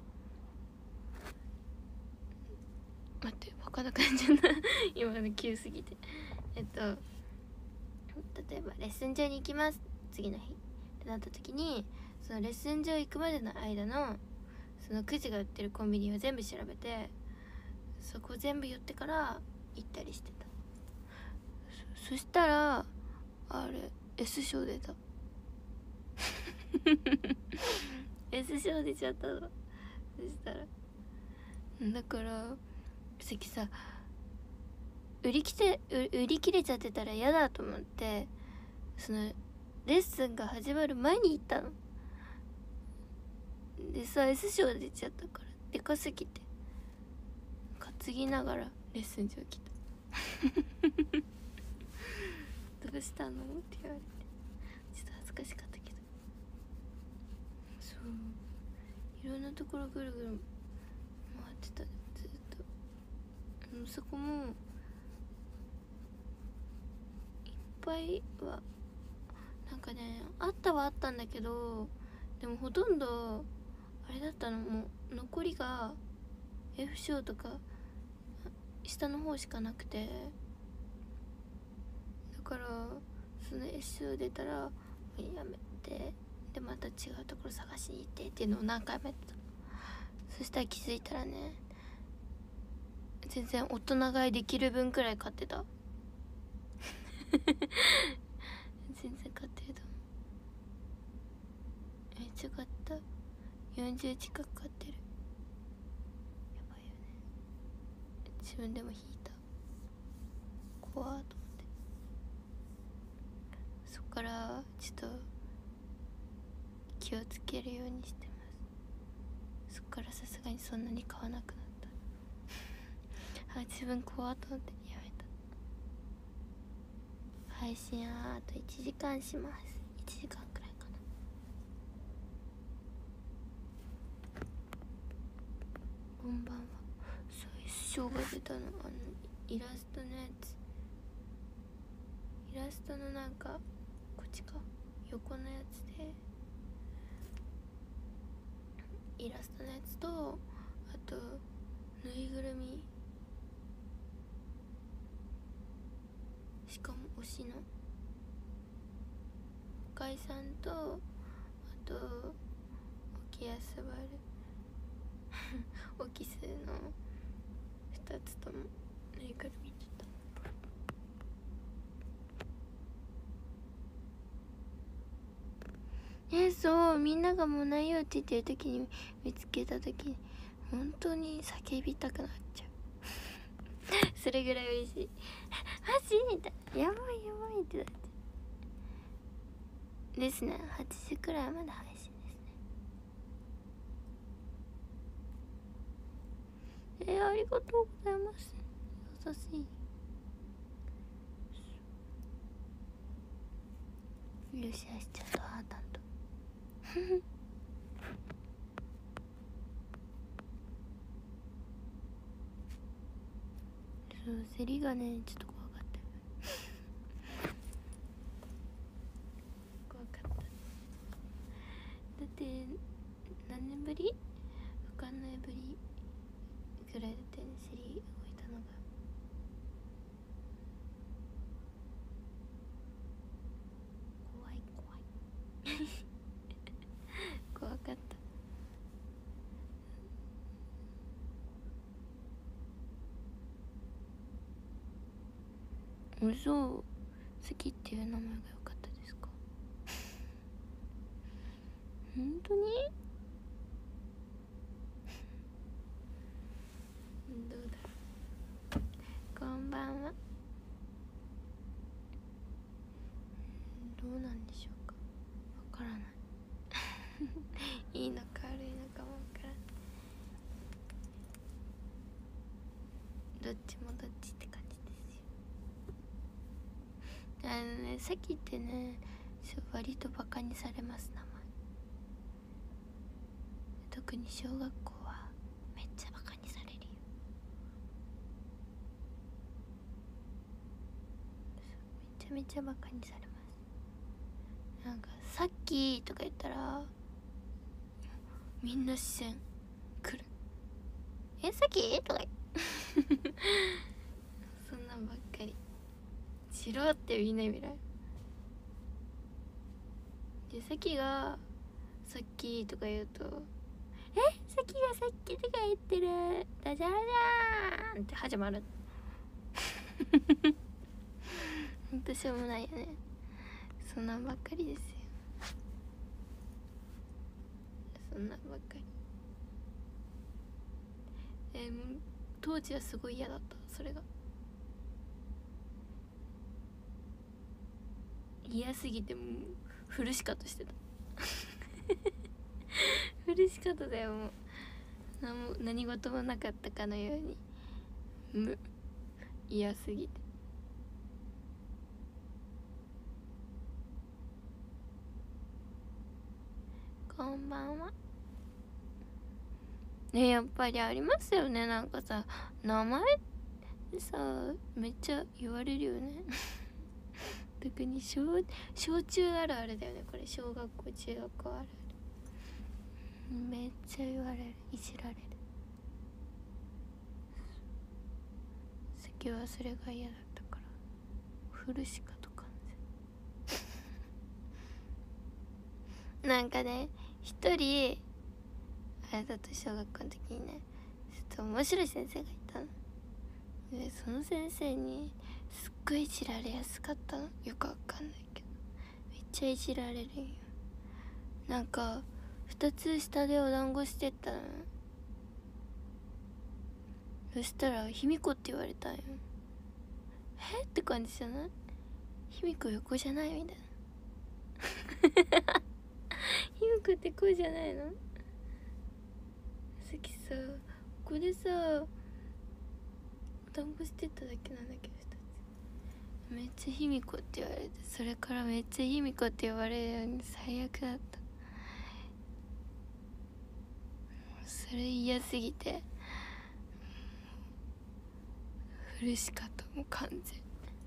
待って、バカな感じな今の急すぎて。例えばレッスン場に行きます、次の日ってなった時に、そのレッスン場行くまでの間のそのくじが売ってるコンビニを全部調べて、そこ全部寄ってから行ったりしてた。そしたらあれ S 賞出たS 賞出ちゃったの。そしたらだからさっきさ、売り切れちゃってたら嫌だと思って、そのレッスンが始まる前に行ったのでさ、 S 賞出ちゃったからでかすぎて担ぎながらレッスン場来たどうしたのって言われて、ちょっと恥ずかしかったけど、そういろんなところぐるぐる回ってた、ずっと。そこもいっぱいはなんかね、あったんだけど、でもほとんどあれだったの。もう残りが F 賞とか下の方しかなくて、だからその S 賞出たらやめて、でまた違うところ探しに行ってっていうのを何回もやってた。そしたら気づいたらね、全然大人買いできる分くらい買ってた全然買ってると思う。めっちゃ買った。40近く買ってる。やばいよね。自分でも引いた。怖ーと思って。そっからちょっと気をつけるようにしてます。そっからさすがにそんなに買わなくなった自分怖ーと思ってやめた。 配信はあと1時間します。1時間くらいかな。こんばんは。そういう賞が出たの、イラストのやつ、イラストのなんかこっちか横のやつで、イラストのやつと、あとぬいぐるみ、しかも推しの深井さんと、あと沖谷すばるオキスの2つともぬいぐるみだった。そう、みんながもうないよって言ってる時に見つけた時に本当に叫びたくなっちゃうそれぐらい嬉しいマジみたいな、やばいやばいってなってですね。8時くらいまで配信ですね。ありがとうございます。優しい。よしよし、ちょっとハータンとそう、競りがねちょっと怖かった怖かった。だって何年ぶり、わかんないぶりぐらいだったよね、競り動いたのが。怖い怖い怖かった。嘘、好きっていう名前が良かったですか本当にどうだろう。こんばんは。どうなんでしょうか、わからないいいのか悪いのかもわからない。どっちもどっちって感じですよ。ね、さっきってね、割とバカにされます、名前。特に小学校はめっちゃバカにされるよ。めちゃめちゃバカにされます。なんかさっきとか言ったらみんな視線来る。さっきとかそんなんばっかり。しろってみんな見られる。で、さっきがさっきとか言うと、さっきがさっきとか言ってる、ダジャラジャーンって始まるほんとしょうもないよね。そんなんばっかりですよ。そんなんばっかり。当時はすごい嫌だった、それが。嫌すぎてもうフルシカトしてたフルシカトだよ。もう何事もなかったかのように嫌すぎて。こんばんは。ね、やっぱりありますよね。なんかさ、名前さめっちゃ言われるよね特に小中あるあるだよね、これ。小学校中学校あるある、めっちゃ言われる、いじられる。先はそれが嫌だったからフルシカとかなんかね、一人あれだと小学校の時にね、ちょっと面白い先生がいたので、その先生にすっごいいじられやすかったの。よくわかんないけどめっちゃいじられるんよ。なんか2つ下でお団子してたの。そしたら卑弥呼って言われたんよ。って感じじゃない？卑弥呼横じゃないみたいな卑弥呼ってこうじゃないの？さっきさ、ここでさお団子してただけなんだけど、 めっちゃ卑弥呼って言われて、それからめっちゃ卑弥呼って呼ばれるように最悪だった。それ嫌すぎて苦しかった、もう完全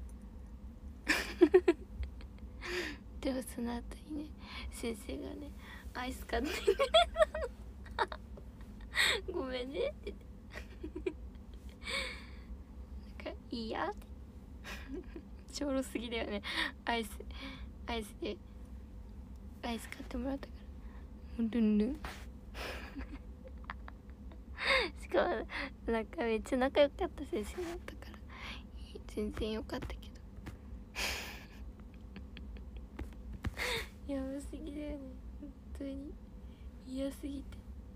でもその後にね、先生がねアイス買ってくれたのごめんねってなんかいいやってちょろすぎだよね。アイスでアイス買ってもらったからルンルンしかもなんかめっちゃ仲良かった先生だったから全然良かったけどやばすぎだよね、本当に嫌すぎて。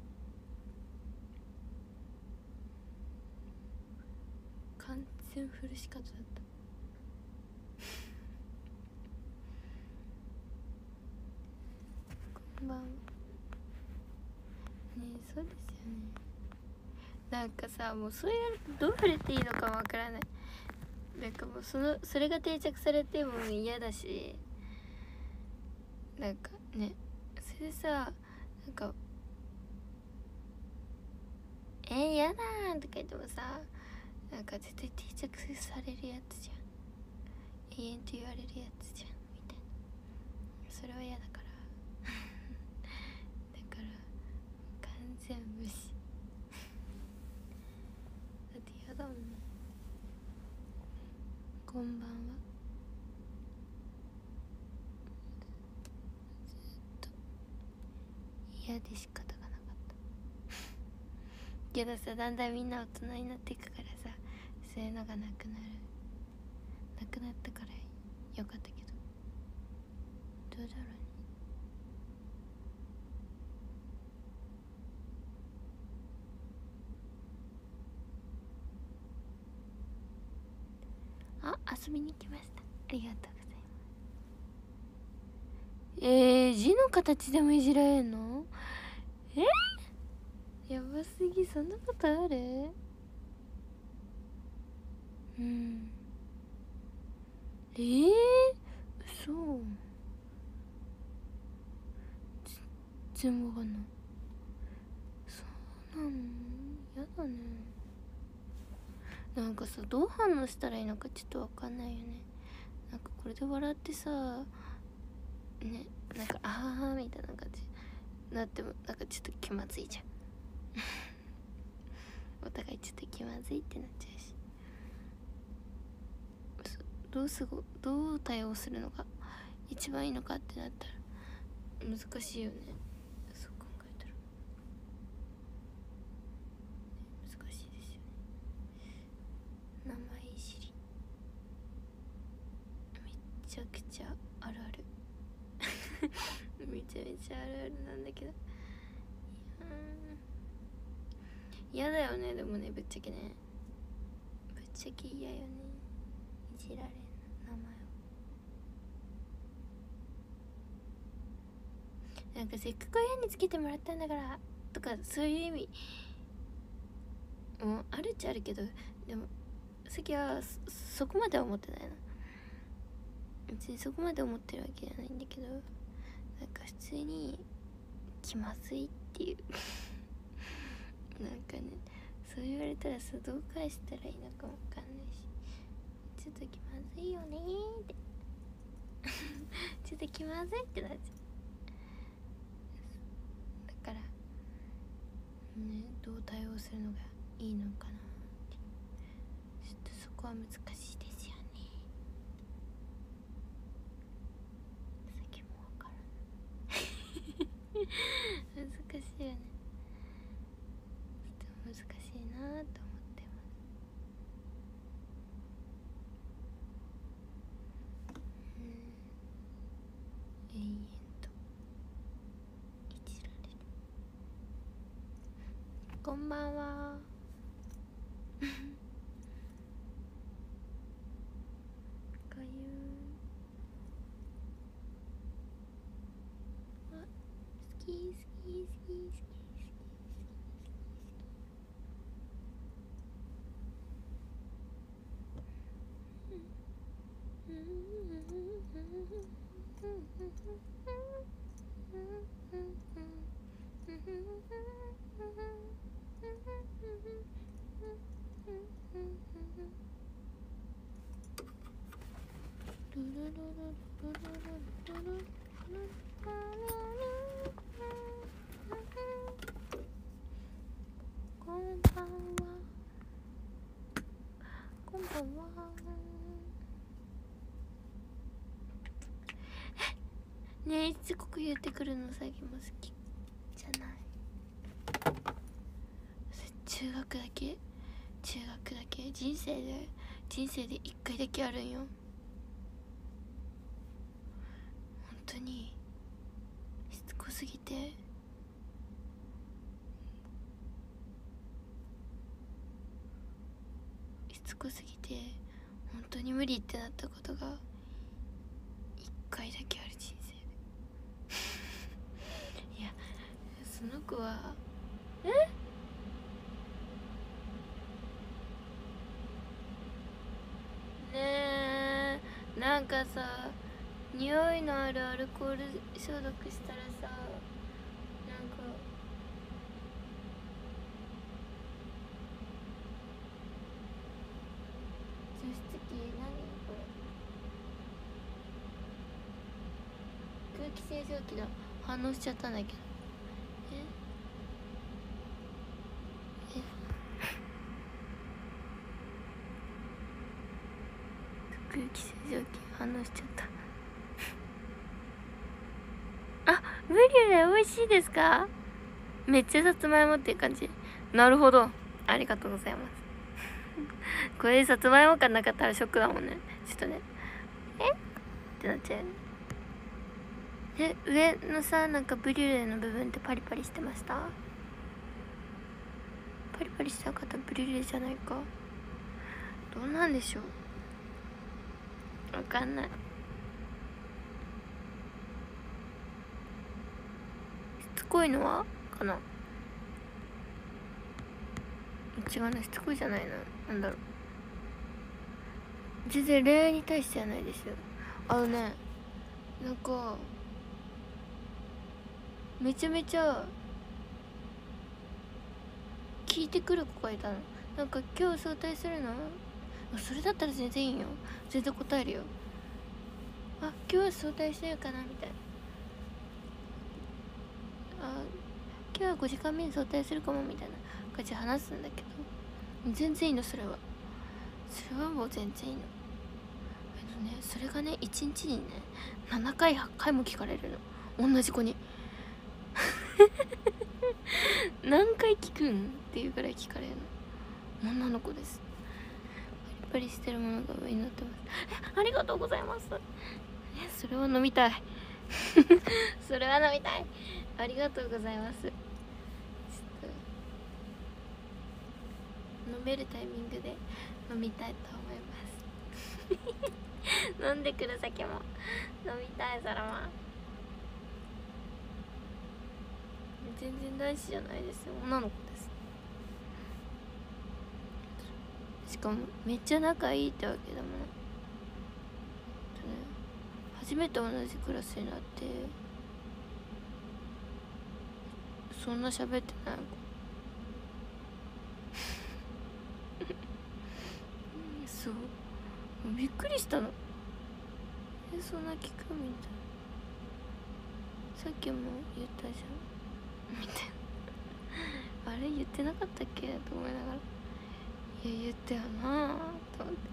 完全フルシカトだった。こんばんは。ねえ、そうですよね。なんかさ、もうそういうどう触れていいのかわからない。なんかもうそれが定着されても嫌だし、なんかね、それでさ、なんかやだーとか言ってもさ、なんか絶対定着されるやつじゃん、永遠と言われるやつじゃんみたいな。それは嫌だからだから完全無視だって嫌だもん。こんばんは。ずっと嫌で仕方がなかったけどさ、だんだんみんな大人になっていくからさ、そういうのがなくなったからよかったけど、どうだろうね。あ、遊びに来ました。ありがとうございます。字の形でもいじられるの？やばすぎ、そんなことある？うん。嘘。全然わかんない。そうなの？やだね。なんかさ、どう反応したらいいのかちょっとわかんないよね。なんかこれで笑ってさ、ね、なんかあーみたいな感じなってもなんかちょっと気まずいじゃんお互いちょっと気まずいってなっちゃうし、どう対応するのが一番いいのかってなったら難しいよね。そう考えたら難しいですよね。名前いじりめちゃくちゃあるあるめちゃめちゃあるあるなんだけど、嫌だよね。でもね、ぶっちゃけね、ぶっちゃけ嫌よね、いじられん名前を。なんかせっかく親につけてもらったんだからとか、そういう意味もあるっちゃあるけど、でもさっきはそこまでは思ってないな。別にそこまで思ってるわけじゃないんだけど、なんか普通に気まずいっていうなんかね、そう言われたらさ、どう返したらいいのかわかんないし、ちょっと気まずいよねーってちょっと気まずいってなっちゃう。だからね、どう対応するのがいいのかなって、ちょっとそこは難しいですよね。先もわからない難しいよね。難しいなと思ってます。永遠といじられる。こんばんはかゆー。あ、好き好き好き好き好き。 ばんは。こんばんは。ねえ、いつここ言ってくるの最近も好きじゃない。中学だけ人生で1回だけあるんよ。本当にしつこすぎて、本当に無理ってなったことが1回だけある人生でいや、その子はねえ、なんかさ、匂いのあるアルコール消毒したらさ、なんか除湿機、何これ、空気清浄機だ。反応しちゃったんだけど。空気清浄機反応しちゃったあ、ブリュレ美味しいですか？めっちゃさつまいもっていう感じ。なるほど、ありがとうございますこれさつまいも感なかったらショックだもんね。ちょっとね、ってなっちゃうね。上のさ、なんかブリュレの部分ってパリパリしてました？パリパリした方ブリュレじゃないか。どうなんでしょう、わかんない。しつこいのはかな。違うな、しつこいじゃないな。なんだろう、全然恋愛に対してはないですよ。なんかめちゃめちゃ聞いてくる子がいたの。なんか今日早退するの？それだったら全然いいよ、全然答えるよ。あ、今日は早退してるかなみたいな。今日は5時間目に早退するかもみたいな感じで話すんだけど、全然いいの。それはもう全然いいの。それがね、1日にね7回8回も聞かれるの、同じ子に何回聞くんっていうぐらい聞かれるの。女の子です。パリパリしてるものが上になってます。ありがとうございます。それは飲みたいそれは飲みたい。ありがとうございます。ちょっと飲めるタイミングで飲みたいと思います飲んでくる酒も飲みたい。そらま全然男子じゃないですよ、女の子です。しかもめっちゃ仲いいってわけでもない。初めて同じクラスになってそんな喋ってない子そう、びっくりしたの。そんな聞くみたいな。さっきも言ったじゃんみたいなあれ言ってなかったっけと思いながら、いや言ったよなと思って。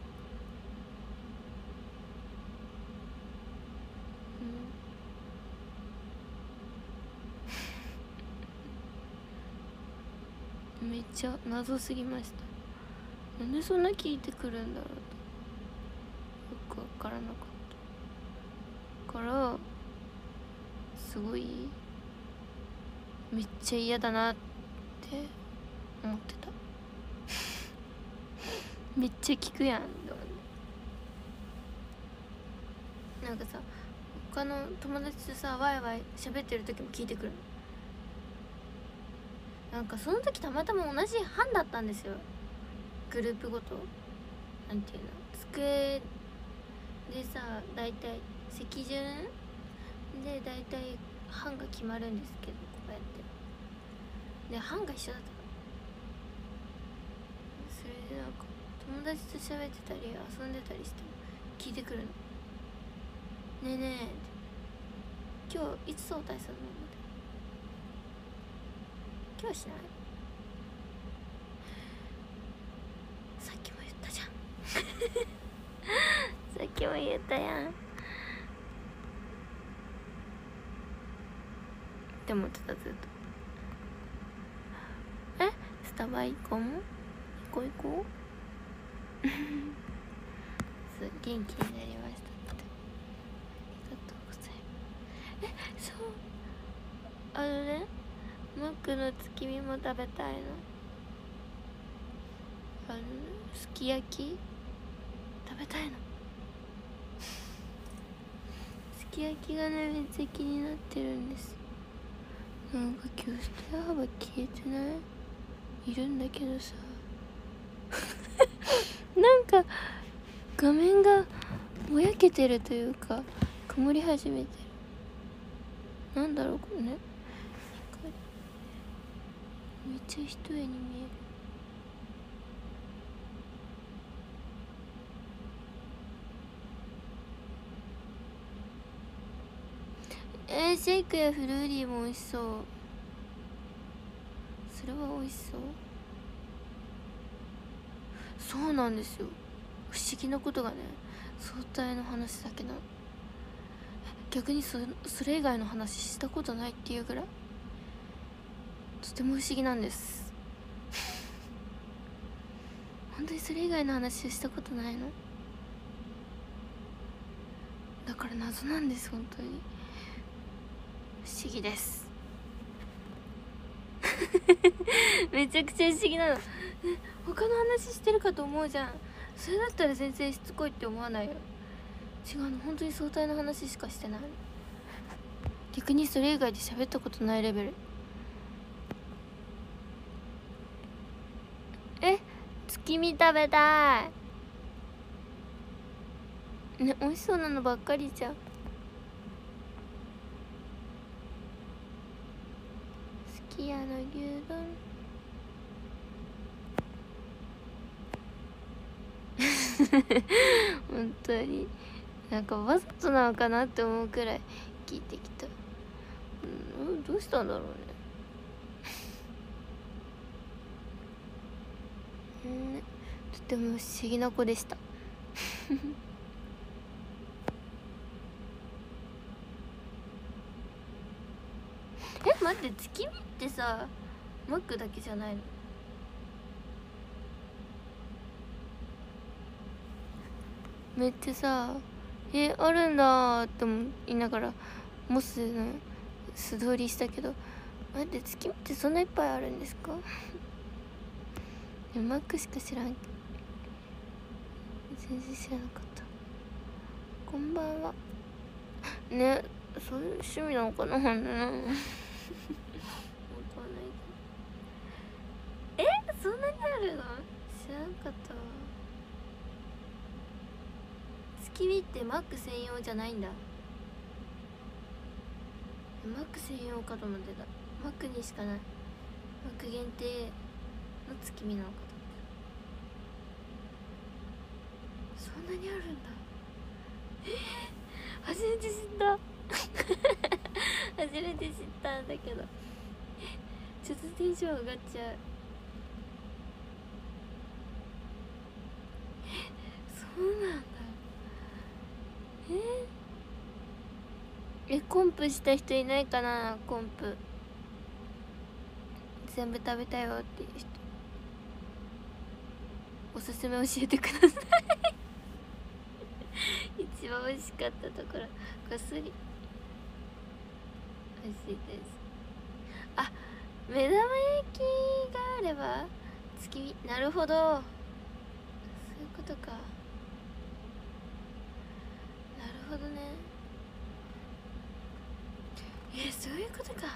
めっちゃ謎すぎました。なんでそんな聞いてくるんだろうとよくわからなかったからすごいめっちゃ嫌だなって思ってためっちゃ聞くやんと思って。なんかさ、他の友達とさワイワイ喋ってる時も聞いてくるの。なんかその時たまたま同じ班だったんですよ、グループごと。なんていうの、机でさだいたい席順でだいたい班が決まるんですけど、こうやってで班が一緒だったの。それでなんか友達と喋ってたり遊んでたりして聞いてくるの。ねえねえ今日いつ早退するのみたいな。今日はしないさっきも言ったじゃんさっきも言ったやんって思ってた、ずっと。スタバ行こう。行こうそう、元気になりましたって。ありがとうございます。そう、ね、マックの月見も食べたいの。すき焼き食べたいの。すき焼きがね、めっちゃ気になってるんです。なんか今日ステア幅消えてない？いるんだけどさなんか画面がぼやけてるというか曇り始めてる。なんだろうこれね。めっちゃ一重に見える。シェイクやフルーリーも美味しそう。それは美味しそう。そうなんですよ。不思議なことがね、相対の話だけど逆にそれ以外の話したことないっていうぐらいとても不思議なんです本当にそれ以外の話をしたことないのだから謎なんです。本当に不思議ですめちゃくちゃ不思議なの他の話してるかと思うじゃん。それだったら全然しつこいって思わないよ。違うの、本当に相対の話しかしてない。逆にそれ以外で喋ったことないレベル。月見食べたいね。美味しそうなのばっかりじゃん。すき家の牛丼本当になんかわざとなのかなって思うくらい聞いてきた。どうしたんだろうねとても不思議な子でした待って、月見ってさマックだけじゃないの？めっちゃさあるんだって思いながらモスの素通りしたけど、待って、月見ってそんないっぱいあるんですかマックしか知らん。全然知らなかった。こんばんはね。そういう趣味なのかなほんとなわかんないけど。そんなにあるの？知らんかったわ。月見ってマック専用じゃないんだ。マック専用かと思ってた。マックにしかない、マック限定の月見なのかと思ってた。そんなにあるんだ。初めて知った初めて知ったんだけどちょっとテンション上がっちゃう。そうなんだ。コンプした人いないかな。コンプ全部食べたよっていう人、おすすめ教えてください一番美味しかったところ、こっそり美味しいです。あ、目玉焼きがあれば月見。なるほど、そういうことか。なるほどね。そういうことか。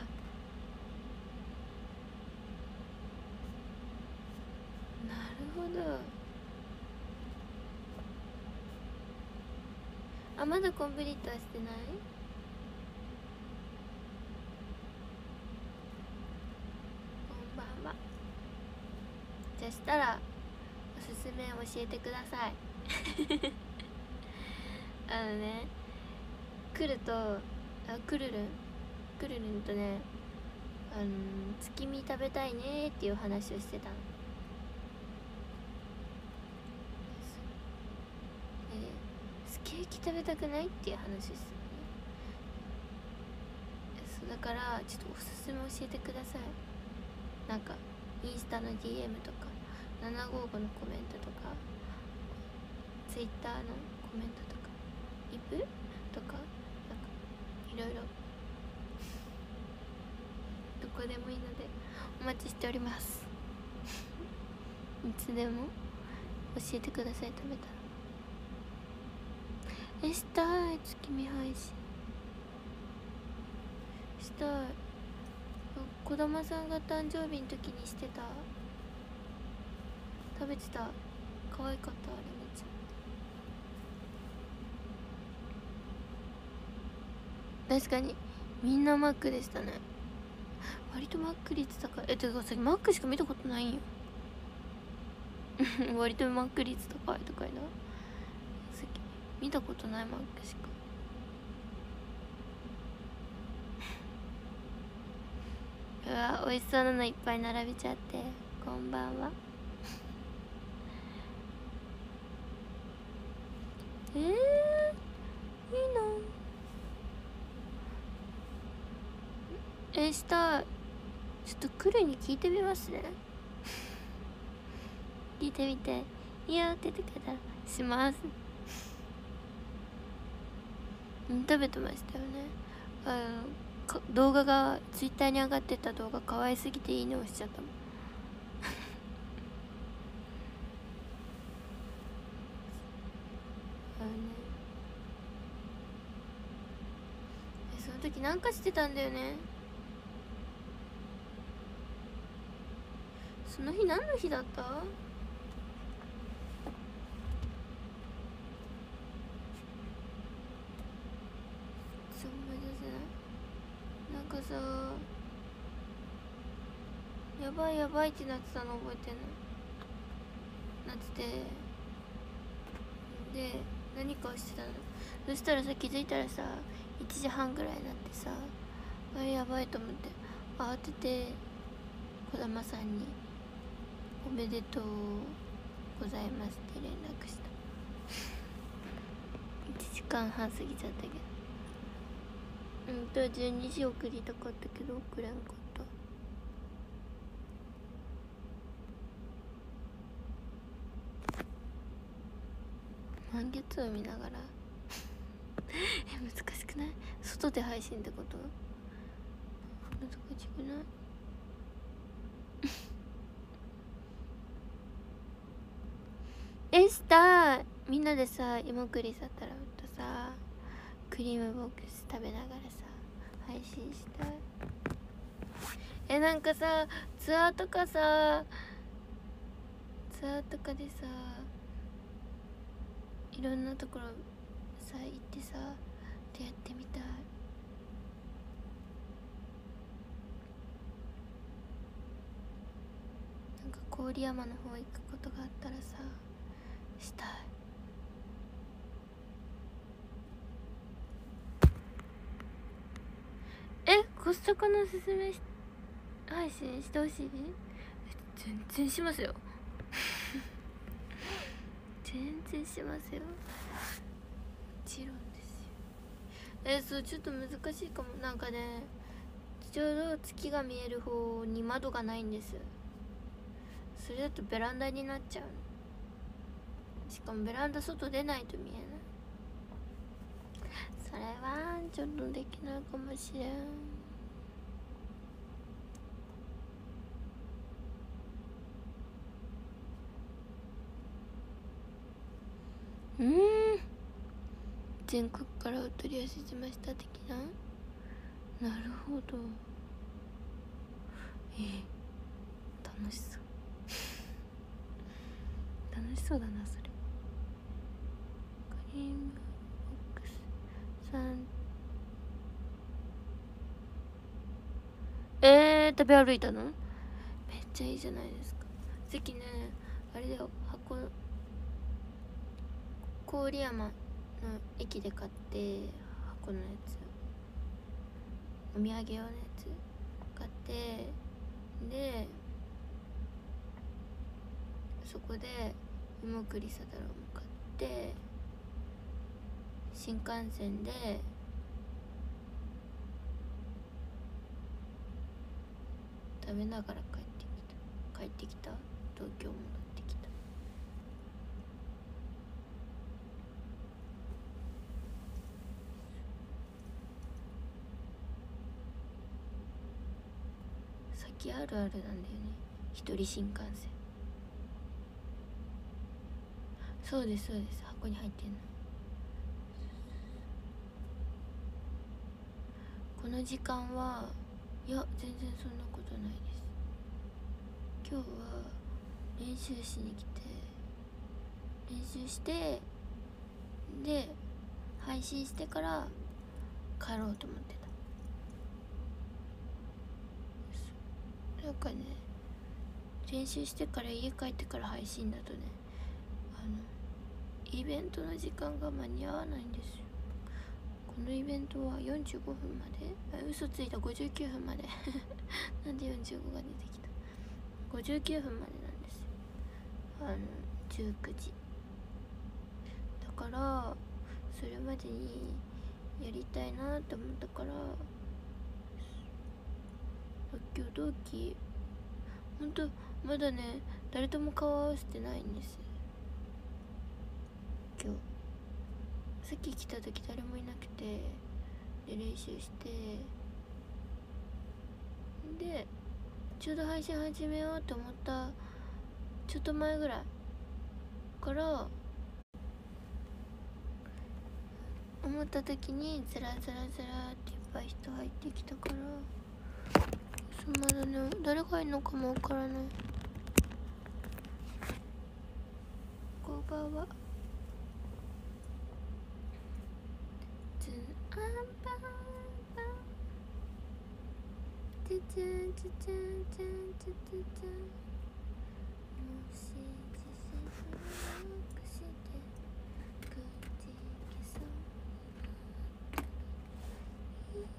なるほど。あ、まだコンプリートはしてない。こんばんは。じゃあしたらおすすめ教えてくださいクルルンとね、月見食べたいねっていう話をしてたの。 ケーキ食べたくないっていう話ですよね。そうだからちょっとおすすめ教えてください。なんかインスタの DM とか755のコメントとか Twitter のコメントとかイプとかなんかいろいろどこでもいいのでお待ちしておりますいつでも教えてください。食べたらしたい。月見配信したい。児玉さんが誕生日の時にしてた食べてた可愛かった。あれめっちゃ確かにみんなマックでしたね。割とマック率高い。てかさマックしか見たことないんよ割とマック率高いとかいな。さっき見たことないマックしかうわ美味しそうなのいっぱい並べちゃって。こんばんはいいな。したい。ちょっとクルに聞いてみますね聞いてみていいよって言ってくれたらします食べてましたよね。動画がツイッターに上がってた動画可愛すぎていいね押しちゃったもんその時なんかしてたんだよね。その日何の日だった？そう思い出せない。なんかさやばいやばいってなってたの覚えてんの。なっててで何かをしてたの。そしたらさ気づいたらさ1時半ぐらいになってさあれやばいと思って慌てて児玉さんにおめでとうございますって連絡した1時間半過ぎちゃったけど12時送りたかったけど送れんかった。満月を見ながら難しくない？外で配信ってこと？難しくない？したい。みんなでさ芋栗さったらとさクリームボックス食べながらさ配信したい。なんかさツアーとかでさいろんなところさ行ってさでやってみたい。なんか郡山の方行くことがあったらさしたい。コストコのおすすめ配信してほしい？全然しますよ全然しますよ。もちろんですよ。そうちょっと難しいかも。なんかねちょうど月が見える方に窓がないんです。それだとベランダになっちゃう。しかもベランダ外出ないと見えない。それはちょっとできないかもしれん。全国からお取り寄せしました的な。なるほど。楽しそう楽しそうだなそれ。クリームボックスさん食べ歩いたの？めっちゃいいじゃないですか。さっきねあれだよ郡山の駅で買って箱のやつお土産用のやつ買ってでそこで芋栗サダラも買って新幹線で食べながら帰ってきた東京戻ってきた。先あるあるなんだよね、一人新幹線。そうですそうです、箱に入ってんの。この時間はいや全然そんなことないです。今日は練習しに来て、練習してで配信してから帰ろうと思ってた。なんかね、練習してから家帰ってから配信だとね、イベントの時間が間に合わないんですよ。このイベントは45分まで、嘘ついた、59分までなんで45が出てきた。59分までなんですよ、19時だから、それまでにやりたいなって思ったから、今日同期ほんとまだね、誰とも顔合わせてないんです。今日さっき来た時誰もいなくて、で練習して、でちょうど配信始めようと思ったちょっと前ぐらいから思った時にずらずらずらっていっぱい人入ってきたから、まだね、誰がいるのかもわからない。こんばんは。ズンアンパンパンツツンツツンツンツツンツン、もし自信をなくしてくじけそうにな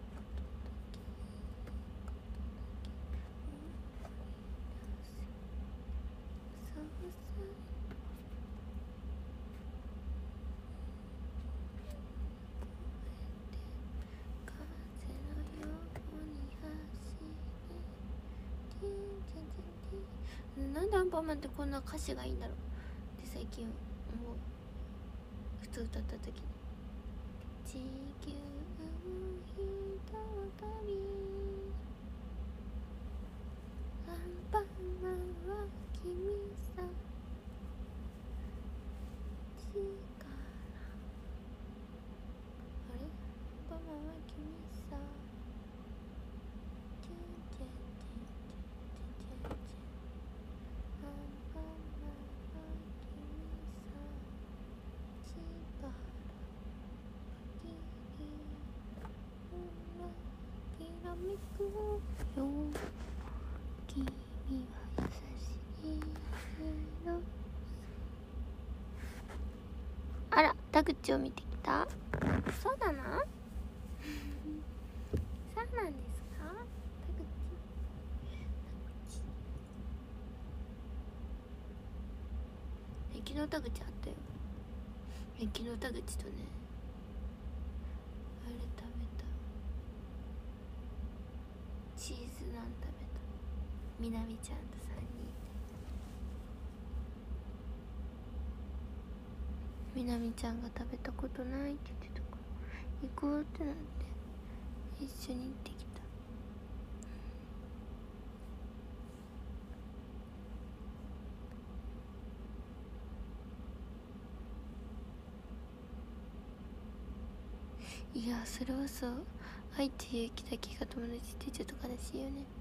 ったそうそう風のように走れ、なんでアンパンマンってこんな歌詞がいいんだろうって最近思う。普通歌った時に地球ひとたびアンパンマンは君さ力、あれアンパンマンは君さチュンチュンチュンチュンチュンチュンチュン、アンパンマンは君さ力、きらめくよ、君は優しいの。あら、田口を見てきた。そうなのそうなんですか、田口。昨日田口あったよ。昨日田口とね、あれ食べた、チーズナン食べた。みなみちゃんと3人で、みなみちゃんが食べたことないって言ってたから行こうってなって一緒に行ってきた。いや、それはさ、愛知ゆきだけが友達ってちょっと悲しいよね。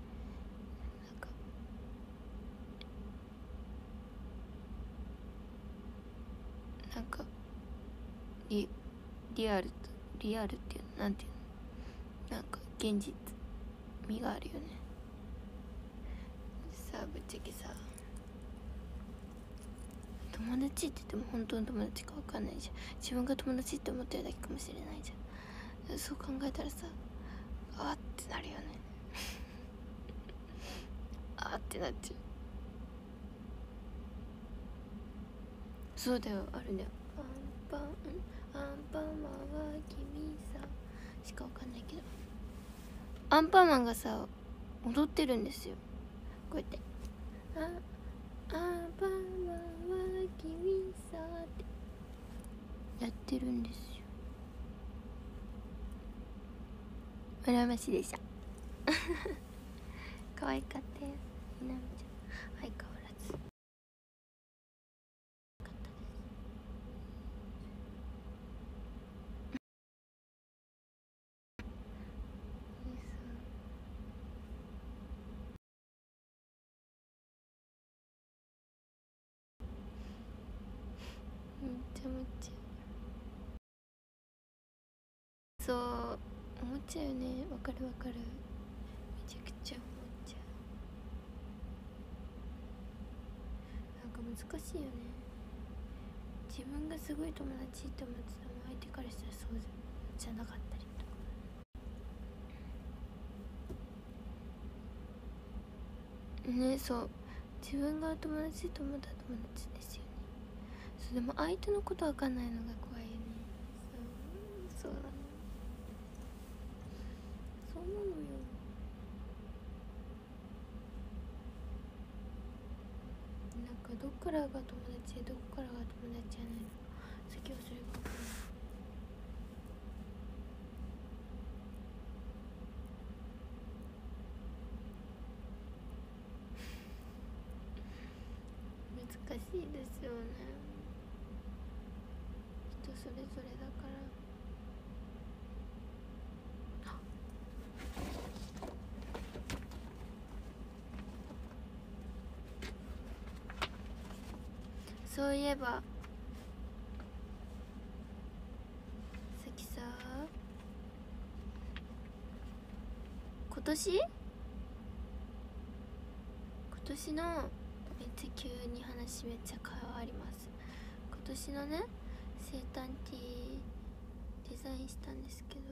なんかリアルっていうの、なんていうの、なんか現実味があるよね。さあぶっちゃけさ、友達って言っても本当の友達か分かんないじゃん。自分が友達って思ってるだけかもしれないじゃん。そう考えたらさ、あーってなるよねあーってなっちゃう。そうだよ、あるね。 パンマンは君さしかわかんないけど、アンパンマンがさ踊ってるんですよ、こうやって。アンパンマンは君さってやってるんですよ。羨ましいでしょ可愛かったよ、ひなみちゃん。相変わらずめっちゃめっちゃそう思っちゃうよね。わかるわかる、めちゃくちゃ思っちゃう。なんか難しいよね。自分がすごい友達って思ってても相手からしたらそうじゃなかったりとかね。そう自分が友達と思った友達ですよね。そうでも相手のことわかんないのが怖いよね。そうだね、そうなのよ。なんかどっからが友達でどっからが友達じゃないのか先はそれが分かんない。難しいですよね、人それぞれだから。そういえばさっきさ、今年のめっちゃ急に話めっちゃ変わります。今年のね生誕 T デザインしたんですけど、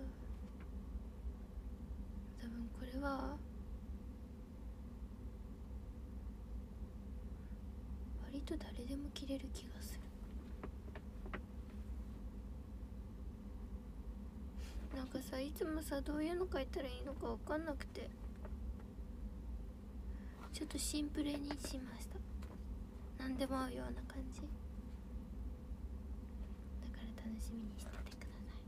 多分これは割と誰でも着れる気がする。なんかさ、いつもさどういうの描いたらいいのか分かんなくてちょっとシンプルにしました。何でも合うような感じだから楽しみにしててくださ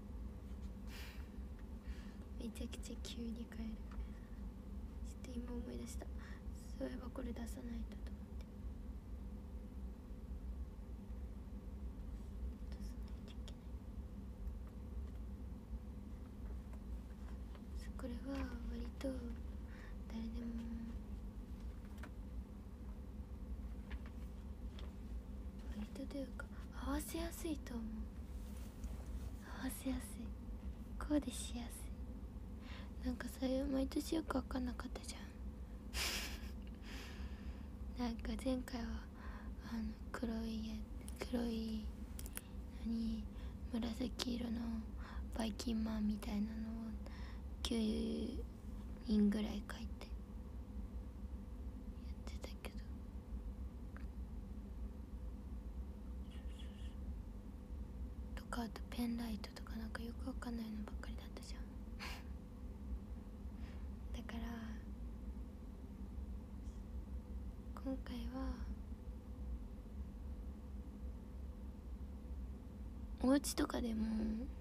い。めちゃくちゃ急に変える。ちょっと今思い出した。そういえばこれ出さないとと思って出さないといけない。これは割と誰でも割とというか合わせやすいと思う。合わせやすい、こうでしやすい。なんかさ、毎年よく分かんなかったじゃんなんか前回は黒い紫色のバイキンマンみたいなのを9人ぐらい描いてやってたけど、とかあとペンライトとかなんかよくわかんないのばっかりだったじゃんだから今回はお家とかでも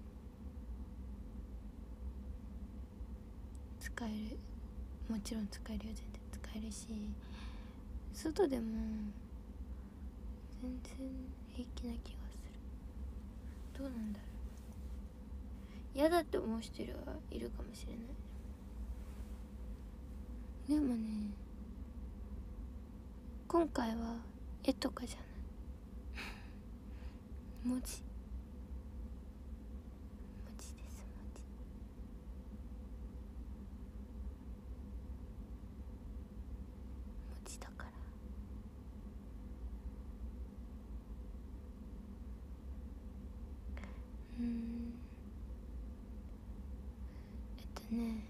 使える、もちろん使えるよ、全然使えるし、外でも全然平気な気がする。どうなんだろう、嫌だって思う人はいるかもしれない。でもね、今回は絵とかじゃない文字です。文字だからね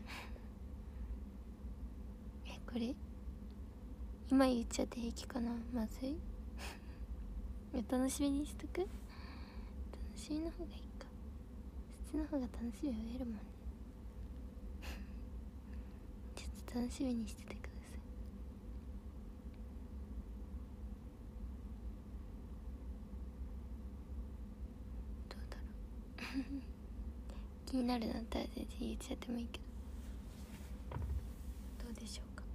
これ今言っちゃって平気かな、まずい楽しみにしとく、楽しみの方がいいか。そっちの方が楽しみを得るもんね。ちょっと楽しみにしててください。どうだろう。気になるなったら全然言っちゃってもいいけど、どうでしょうか。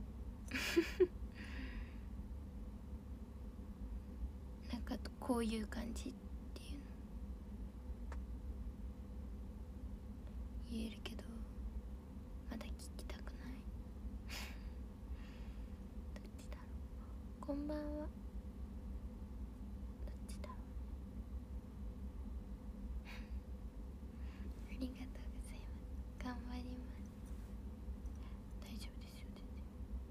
なんかこういう感じっていうの言えるけど、まだ聞きたくない。どっちだろう。こんばんは。どっちだろう。ありがとうございます。頑張ります。大丈夫ですよ、全然。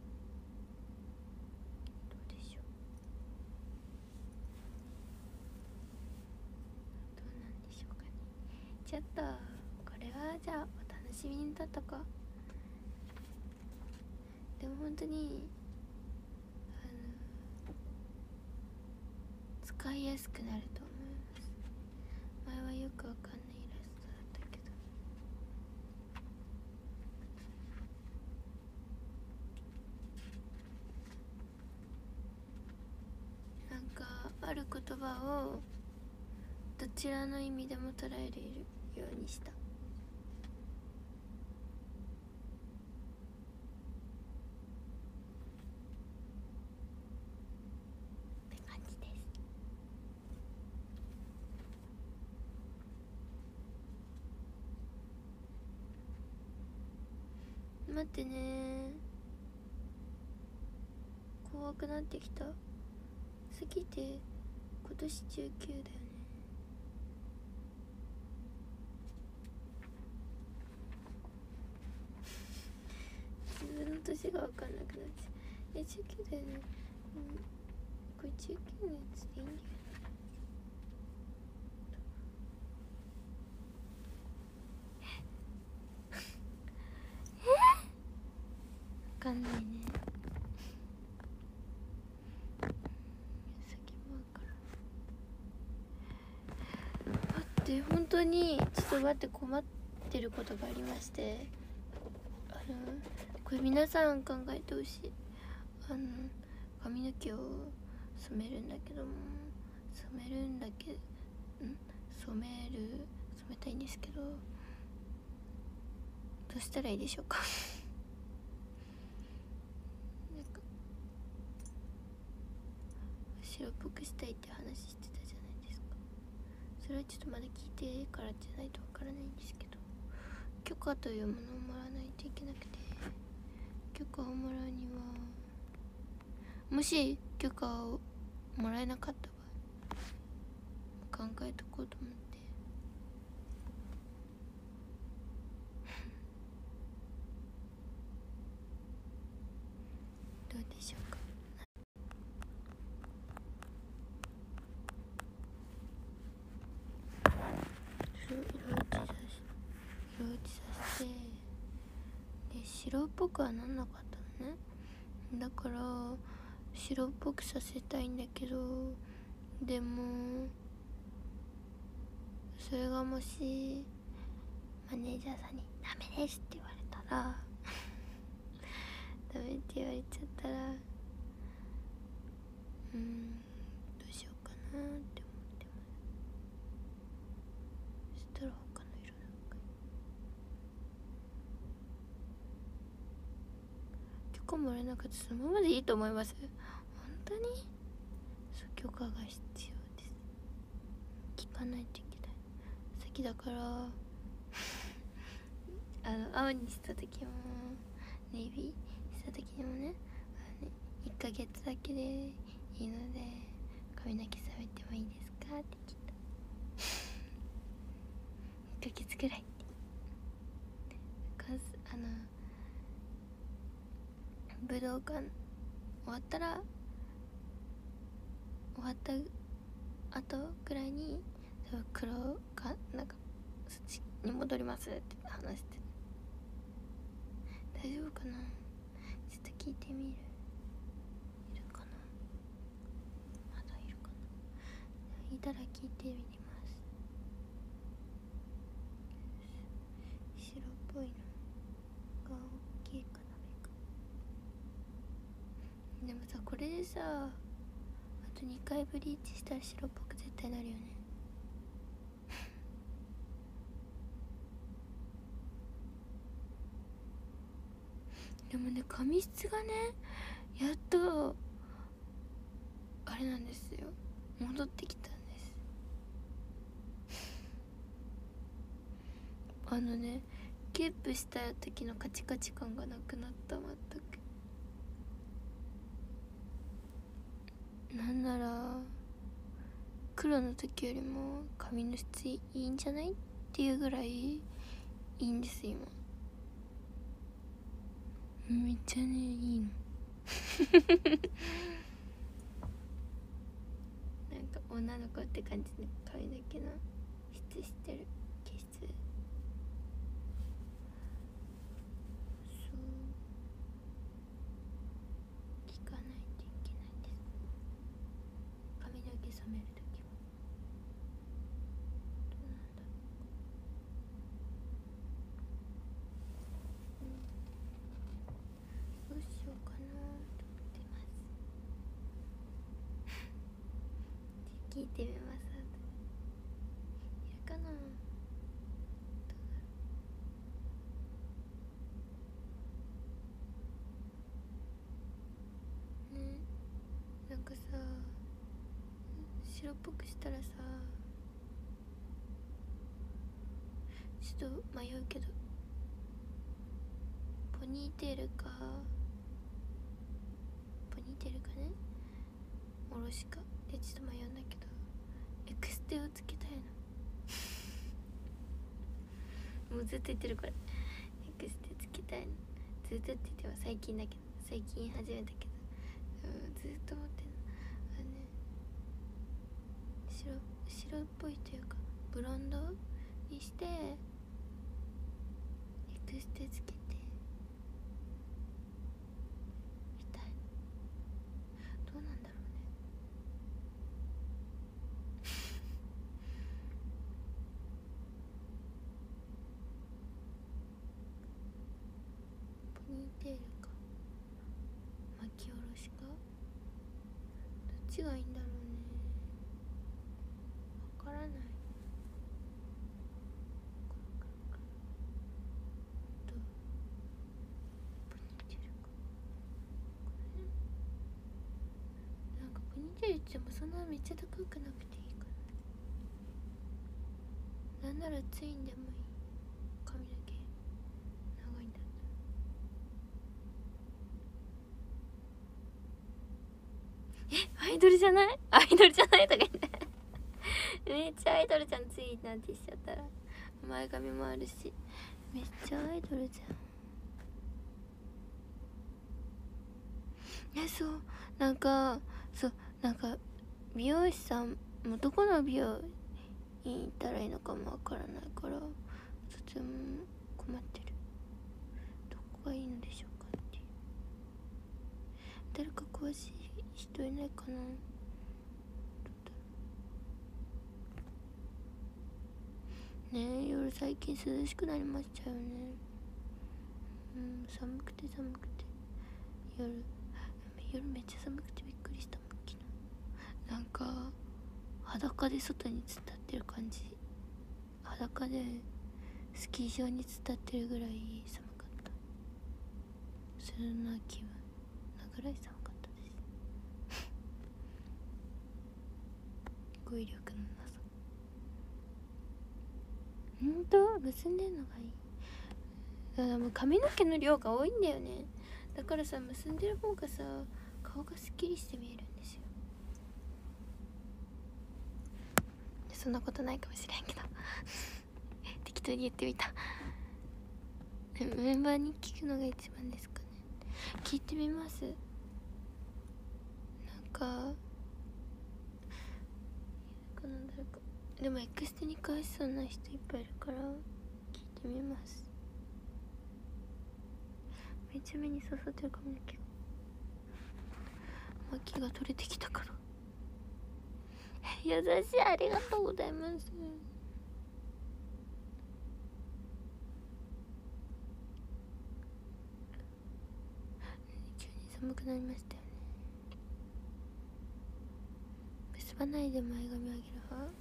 どうでしょう。どうなんでしょうかね。ちょっとこれはじゃあお楽しみにとっとこう。でも本当に使いやすくなると思います。前はよくわかんないイラストだったけど、なんかある言葉をどちらの意味でも捉えれるようにしたって感じです。待ってね、怖くなってきた。次って今年19だよね。自分の年が分かんなくなっちゃう。19だよね。これ19のやつでいいんだよね。分かんないね。先も分からん。待って、本当にちょっと待って、困ってることがありまして、これ皆さん考えてほしい。髪の毛を染めるんだけども、染めたいんですけど、どうしたらいいでしょうか。なんか白っぽくしたいって話してたじゃないですか。それはちょっとまだ聞いてからじゃないとわからないんですけど、許可というものをもらわないといけなくて、許可をもらうには、もし許可をもらえなかった場合、考えとこうと思って。どうでしょうか。色落ちさせて、で白っぽくはなんなかったのね。だから白っぽくさせたいんだけど、でもそれがもしマネージャーさんにダメですって言われたらダメって言われちゃったら、どうしようかなって思ってます。そしたら他の色なんか許可もらえなかったらそのままでいいと思います。本当にそう、許可が必要です。聞かないといけない。先だから青にした時もネイビーにした時にもね、1ヶ月だけでいいので髪の毛染めてもいいですかって聞いた。1ヶ月くらいって武道館終わった後くらいに多分黒かなんかそっちに戻りますって話して、大丈夫かな。ちょっと聞いてみる。いるかな、まだいるかな。いたら聞いてみます。 あと2回ブリーチしたら白っぽく絶対なるよね。でもね、髪質がねやっとあれなんですよ、戻ってきたんです。ね、ゲップした時のカチカチ感がなくなった。全く。なんなら黒の時よりも髪の質いいんじゃないっていうぐらいいいんです今。めっちゃねいいの。なんか女の子って感じで髪の毛の質してる。毛質そう聞かないといけないんです。髪の毛染めるときはどうなんだろう、どうしようかなと思ってます。聞いてみます。いるかな。ね、なんかさ、白っぽくしたらさ、ちょっと迷うけど、ポニーテールかね、おろしかでちょっと迷うんだけど、エクステをつけたいの。もうずっと言ってるこれ、エクステつけたいの。ずっとって言っては最近だけど、最近始めたけど、ずっと思ってるの。ね、白っぽいというかブロンドにしてエクステつけてみたい。どうなんだろうね。ポニーテールか巻き下ろしか、どっちがいいんだろうね。わからない。ポニーテールってもそんなめっちゃ高くなくていいかな。なんならツインでもいい。髪の毛長いんだったら。アイドルじゃないとか言ってめっちゃアイドルじゃん。ツインなんてしちゃったら前髪もあるしめっちゃアイドルじゃん。そうなんか美容師さんもどこの美容院行ったらいいのかもわからないからとても困ってる。どこがいいのでしょうかっていう。誰か詳しい人いないかな。ねえ、夜最近涼しくなりましたよね。寒くて夜めっちゃ寒くてびっくりしたもん昨日。なんか裸で外に伝ってる感じ。裸でスキー場に伝ってるぐらい寒かった。そんな気分なぐらい寒かったです。語彙力のなさ。結んでんのがいい。だからもう髪の毛の量が多いんだよね。だからさ、結んでる方がさ顔がすっきりして見えるんですよ。そんなことないかもしれんけど適当に言ってみた。メンバーに聞くのが一番ですかね。聞いてみます。誰かでもエクステに詳しそうな人いっぱいいるから聞いてみます。めっちゃ目に刺さってる髪の毛が巻きが取れてきたから優しい、ありがとうございます。急に寒くなりましたよね。 結ばないで前髪上げる派？前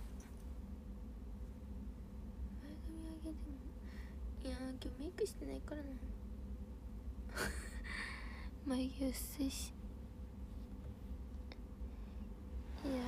髪上げてもいやー、今日メイクしてないからな眉毛薄いし。いや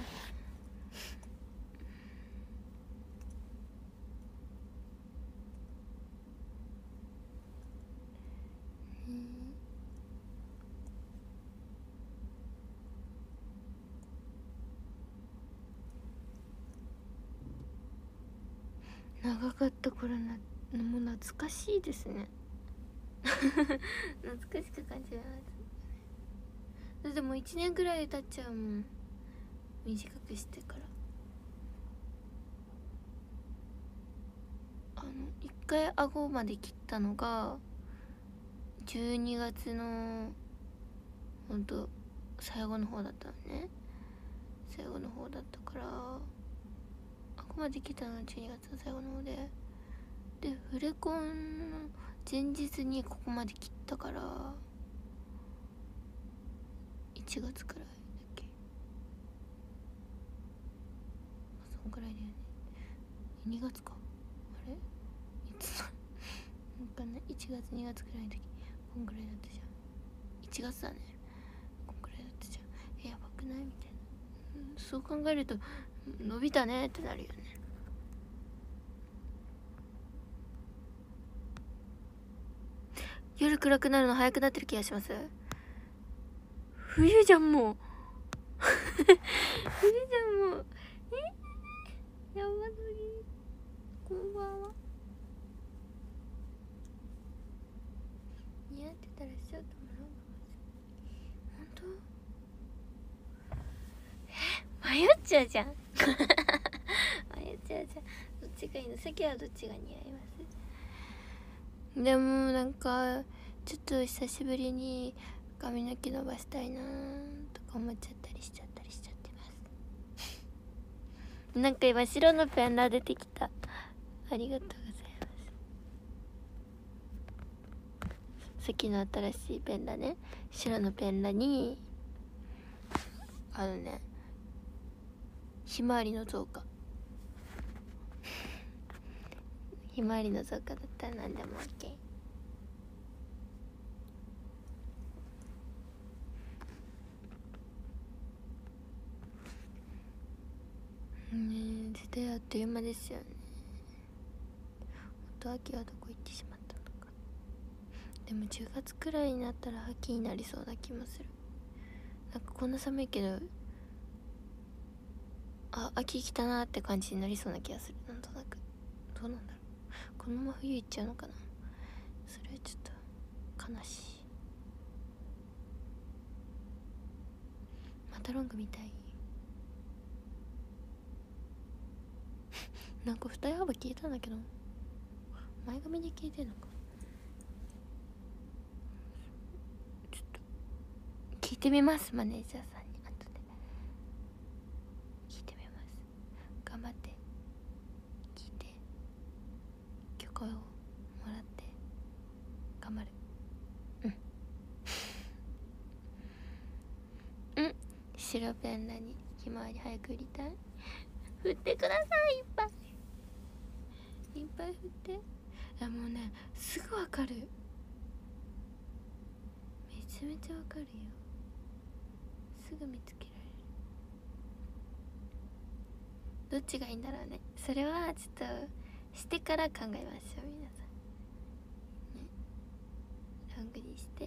長かった頃もう懐かしいですね懐かしく感じます。でも1年くらい経っちゃうもん、短くしてから。一回顎まで切ったのが12月のほんと最後の方だったのね。最後の方だったから顎まで切ったのは12月の最後の方で、フレコンの前日にここまで切ったから1月くらいだっけ、そんくらいだよね。2月か、あれいつだ分かんない。1月2月くらいの時こんくらいだったじゃん。1月だね、こんくらいだったじゃん。やばくないみたいな、そう考えると伸びたねってなるよね。夜暗くなるの早くなってる気がします。冬じゃんもう冬じゃんもう。やばすぎ。こんばんは。似合ってたらしちゃうと思う。本当？迷っちゃうじゃん迷っちゃうじゃん。どっちがいいの？席はどっちが似合います？でもなんかちょっと久しぶりに髪の毛伸ばしたいなとか思っちゃったりしちゃってますなんか今白のペンラ出てきた。ありがとうございます。さっきの新しいペンラね、白のペンラにひまわりの造花ひまわりの造花だったら何でも OK。絶対あっという間ですよね。本当秋はどこ行ってしまったのか。でも10月くらいになったら秋になりそうな気もする。なんかこんな寒いけど秋来たなって感じになりそうな気がする。なんとなく。どうなんだろう、このまま冬行っちゃうのかな。それはちょっと悲しい。またロングみたいなんか二重幅消えたんだけど前髪で消えてんのか。ちょっと聞いてみます、マネージャーさんに。後で聞いてみます。頑張って聞いて許可をもらって頑張る。白ペンラにひまわり早く売りたい。振ってください。いっぱいいっぱい振って。もうねすぐわかる。めちゃめちゃわかるよ。すぐ見つけられる。どっちがいいんだろうね。それはちょっとしてから考えましょう皆さんね。ロングにして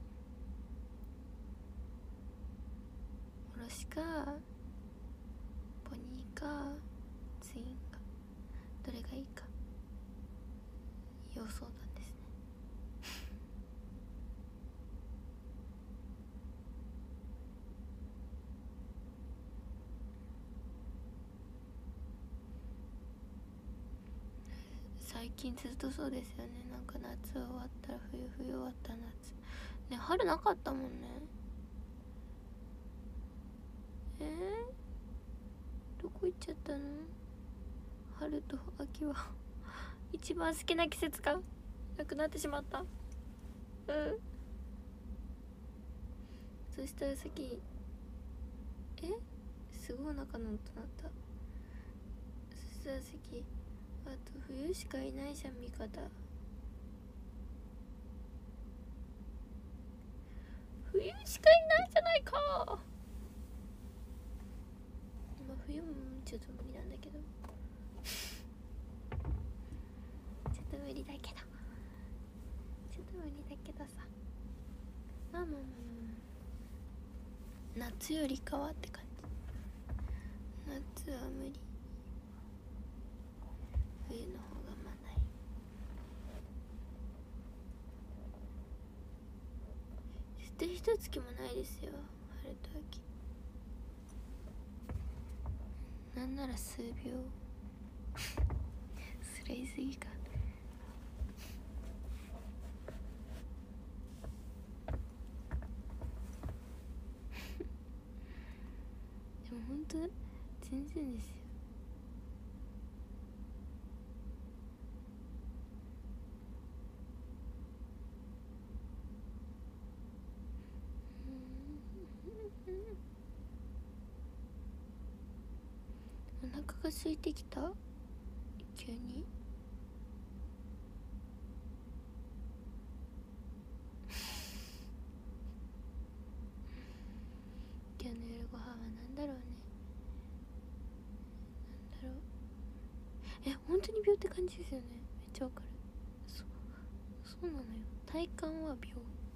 おろしかポニーかツインかどれがいいか要相談ですね最近ずっとそうですよね。なんか夏終わったら冬、冬終わったら夏ね。春なかったもんね。どこ行っちゃったの。春と秋は一番好きな季節がなくなってしまった。そしたら先好すごい中の音なった。そしたら席あと冬しかいないじゃん味方。冬しかいないじゃないか。まあ冬もちょっと無理なんだけどちょっと無理だけどさ、まあ夏よりかはって感じ。夏は無理、冬の方がまだいい。絶対一月もないですよ春と秋。なんなら数秒それ言い過ぎか。でも本当全然ですよ。お腹が空いてきた急に今日の夜ご飯は何だろうね。なんだろう。本当に病って感じですよね。めっちゃわかる。そうなのよ。体感は病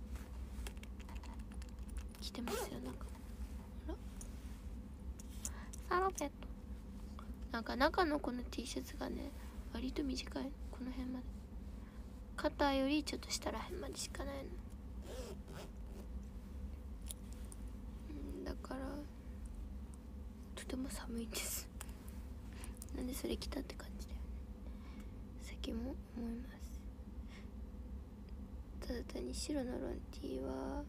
来てますよ。なんかサロペットなんか中のこの T シャツがね割と短い、この辺まで、肩よりちょっと下らへんまでしかないの。だからとても寒いんです。なんでそれ着たって感じだよね。先も思います。ただ単に白のロン T は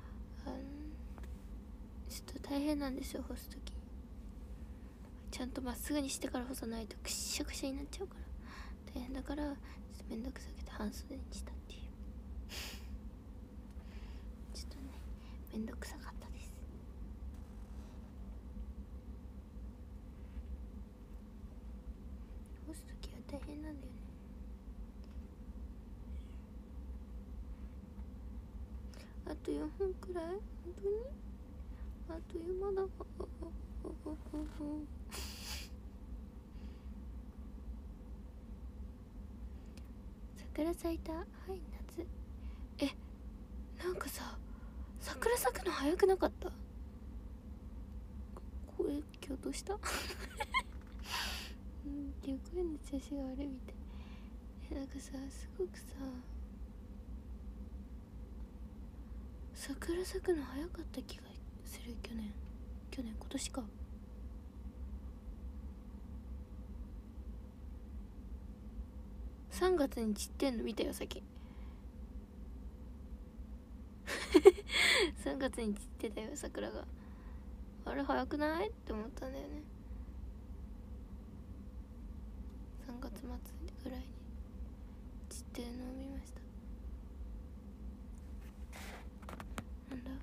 ちょっと大変なんですよ、干すとき。ちゃんとまっすぐにしてから干さないとくしゃくしゃになっちゃうから大変だから、ちょっとめんどくさくて半袖にしたっていうちょっとねめんどくさかったです。干すときは大変なんだよね。あと4分くらい、本当にあっという間だ。桜咲いた。はい、夏。なんかさ、桜咲くの早くなかった？声今日どうした声の調子が悪いみたい。なんかさ、すごくさ桜咲くの早かった気がする。去年今年か。3月に散ってんの見たよさっき3月に散ってたよ桜が。あれ早くないって思ったんだよね。3月末ぐらいに散ってるのを見ました。なんだ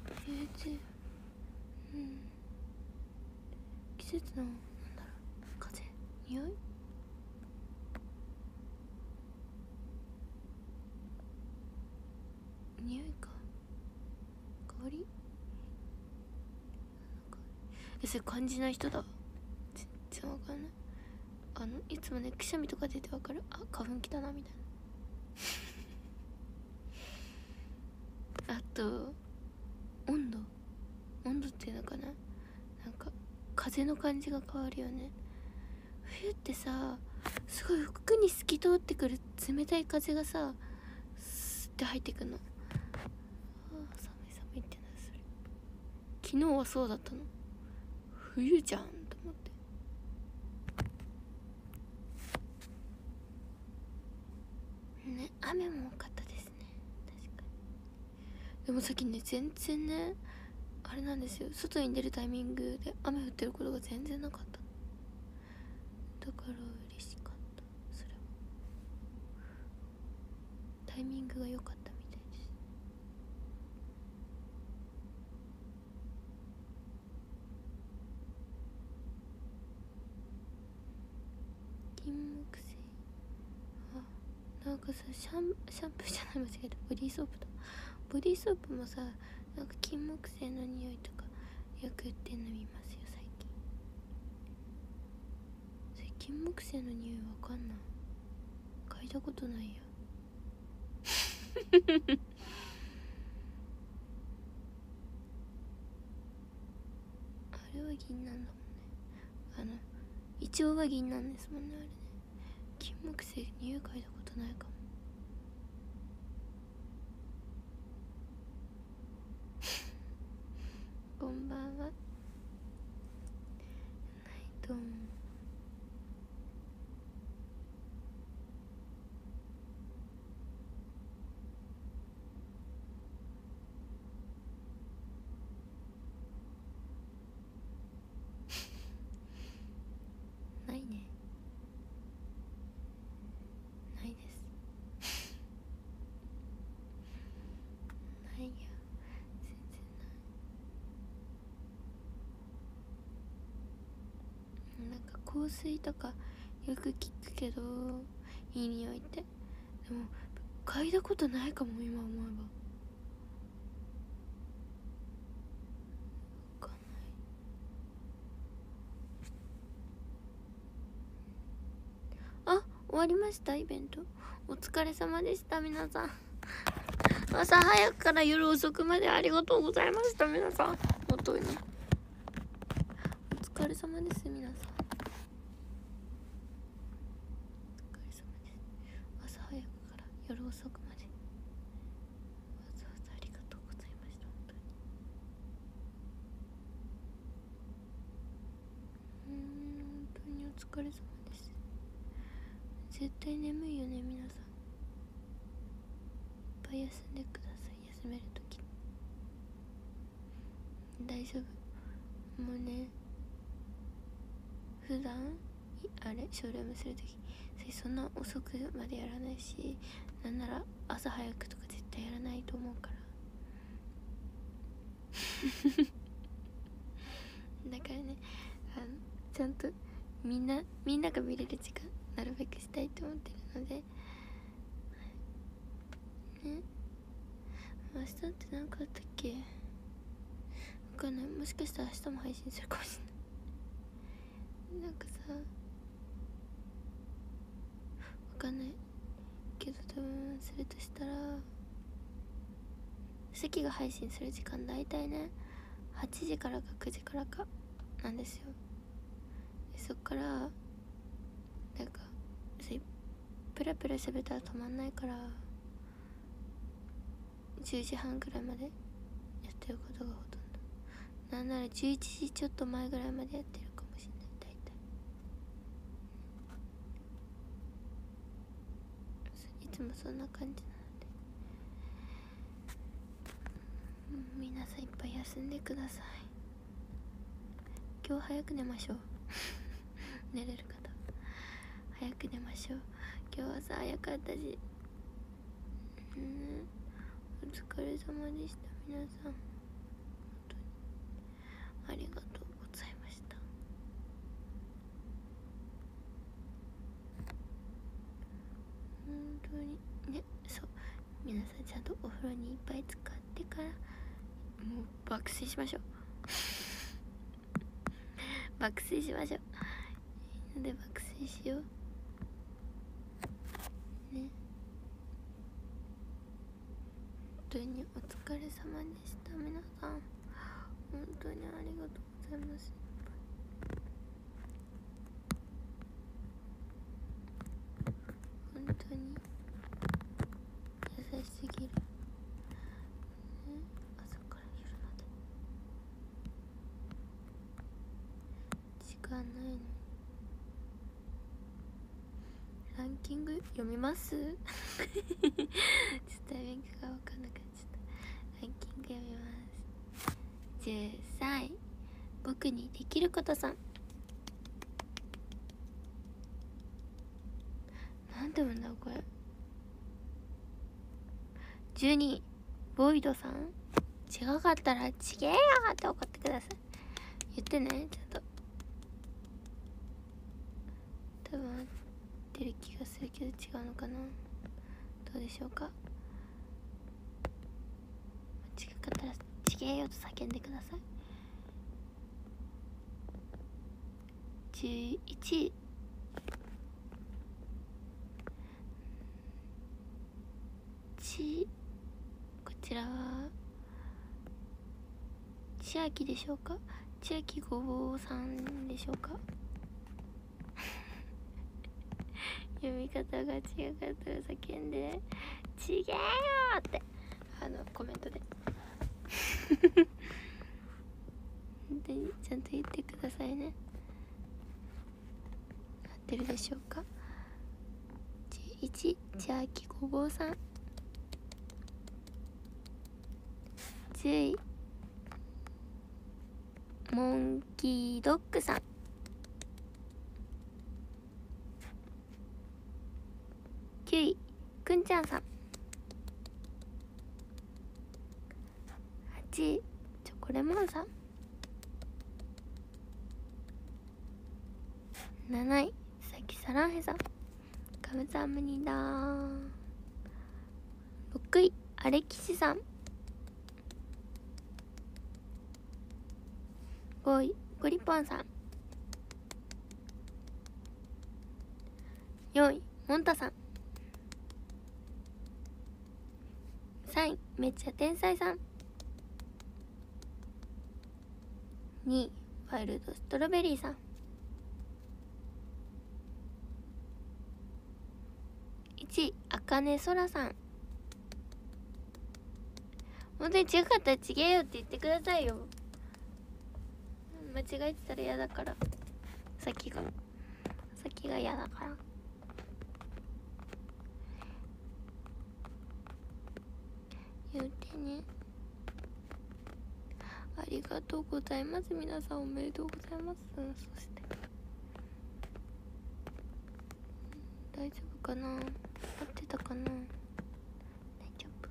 季節のなんだろう、風、匂い、か香り、それ感じない人だ。全然わかんない。いつもねくしゃみとか出てわかる。花粉きたなみたいな。あと温度っていうのかな、なんか風の感じが変わるよね。冬ってさ、すごい服に透き通ってくる冷たい風がさスッて入ってくんの。寒いってな、それ昨日はそうだったの。冬じゃんと思ってね。雨も多かったですね、確かに。でもさっきね全然ねあれなんですよ、外に出るタイミングで雨降ってることが全然なかった。だから嬉しかった。それはタイミングが良かったみたいです。 かさ、シャンプーじゃない、間違えた、ボディーソープだ。ボディーソープもさ、なんか金木犀の匂いとかよく売ってんの見ますよ最近。それ金木犀の匂いわかんない、嗅いだことないよあれは銀なんだもんね。イチョウは銀なんですもんね、あれね。金木犀匂い嗅いだことないかも。こんばんは。ないと思う。ないね。ないです。ないや。全然ない。なんか香水とかよく聞くけど、いい匂いって。でも嗅いだことないかも、今思えば。わかんない。あ、終わりました、イベント。お疲れ様でした、皆さん。朝早くから夜遅くまでありがとうございました、皆さん。本当にお疲れ様です、皆さん。お疲れ様です。朝早くから夜遅くまでわざわざありがとうございました、本当に。本当にお疲れ様です。絶対眠いよね、皆さん。いっぱい休んでください、休めるとき。大丈夫。もうね、普段あれショールームするときそんな遅くまでやらないし、なんなら朝早くとか絶対やらないと思うからだからね、ちゃんとみんなが見れる時間なるべくしたいと思ってるのでね。明日って何かあったっけ、わかんない。もしかしたら明日も配信するかもしれない。なんかさ、わかんないけど、多分するとしたら関が配信する時間大体ね8時からか9時からかなんですよ。そっからなんかプラプラ喋ったら止まんないから10時半ぐらいまでやってることがほとんど。なんなら11時ちょっと前ぐらいまでやってるかもしれない、大体。いつもそんな感じなので、皆さんいっぱい休んでください。今日早く寝ましょう寝れる方早く寝ましょう。今日朝早かったし、お疲れ様でした、皆さん。本当にありがとうございました。本当にね、そう、皆さんちゃんとお風呂にいっぱい使ってからもう爆睡しましょう爆睡しましょう。みんなで爆睡しようね。本当にお疲れ様でした、皆さん。本当にありがとうございます。本当に優しすぎる、ね、朝から夜まで時間ないのに。ランキング読みますちょっとタイミングが分かんなくなっちゃった。ランキング読みます。13位、僕にできることさん。なんて読むんだこれ。12位、ボイドさん。違かったらちげえよって怒ってください。言ってね、ちゃんと。多分合ってる気がするけど違うのかな。 どうでしょうか。違かったらちげえよと叫んでください。11こちらは千秋でしょうか。千秋ごぼうさんでしょうか。読み方が違かったら叫んでちげえよってコメントで本当にちゃんと言ってくださいね。合ってるでしょうか。11千秋ごぼうさん、10位モンキードッグさん、9位くんちゃんさん、8位チョコレモンさん、7位さきさらんへさん、カムサムニダー。6位アレキシさん、5位ゴリポンさん、4位モンタさん、3位めっちゃ天才さん、2位ワイルドストロベリーさん、1位あかねそらさん。本当に違かったらちげえよって言ってくださいよ。間違えてたら嫌だから。先が嫌だから。言うてね。ありがとうございます。皆さんおめでとうございます。そして大丈夫かな、合ってたかな、大丈夫。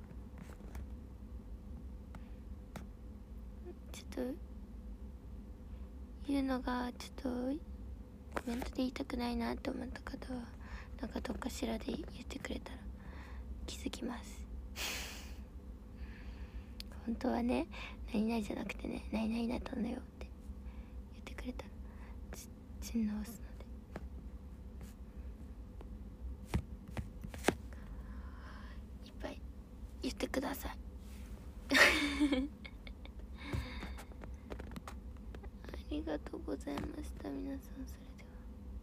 ちょっと言うのがちょっとコメントで言いたくないなって思った方はなんかどっかしらで言ってくれたら気づきます本当はね何々じゃなくてね何々だったんだよって言ってくれたら順応すので、いっぱい言ってくださいありがとうございました。皆さんそれで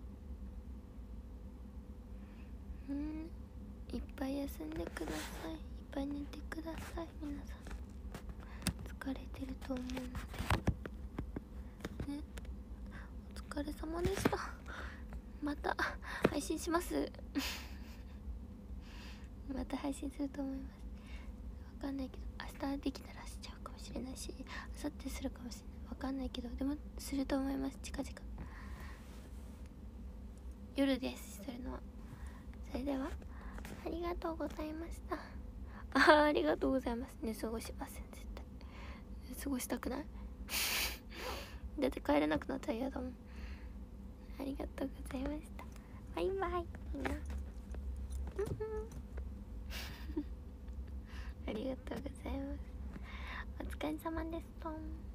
はいっぱい休んでください。いっぱい寝てください。皆さん疲れてると思うのでね。お疲れ様でした。また配信しますまた配信すると思います。わかんないけど明日できたらしちゃうかもしれないし、明後日するかもしれない。わかんないけどでもすると思います。近々夜ですするのは。それではありがとうございました。ありがとうございます。寝過ごしません。絶対寝過ごしたくないだって帰れなくなったら嫌だもん。ありがとうございました。バイバイみんなありがとうございます。お疲れ様ですと。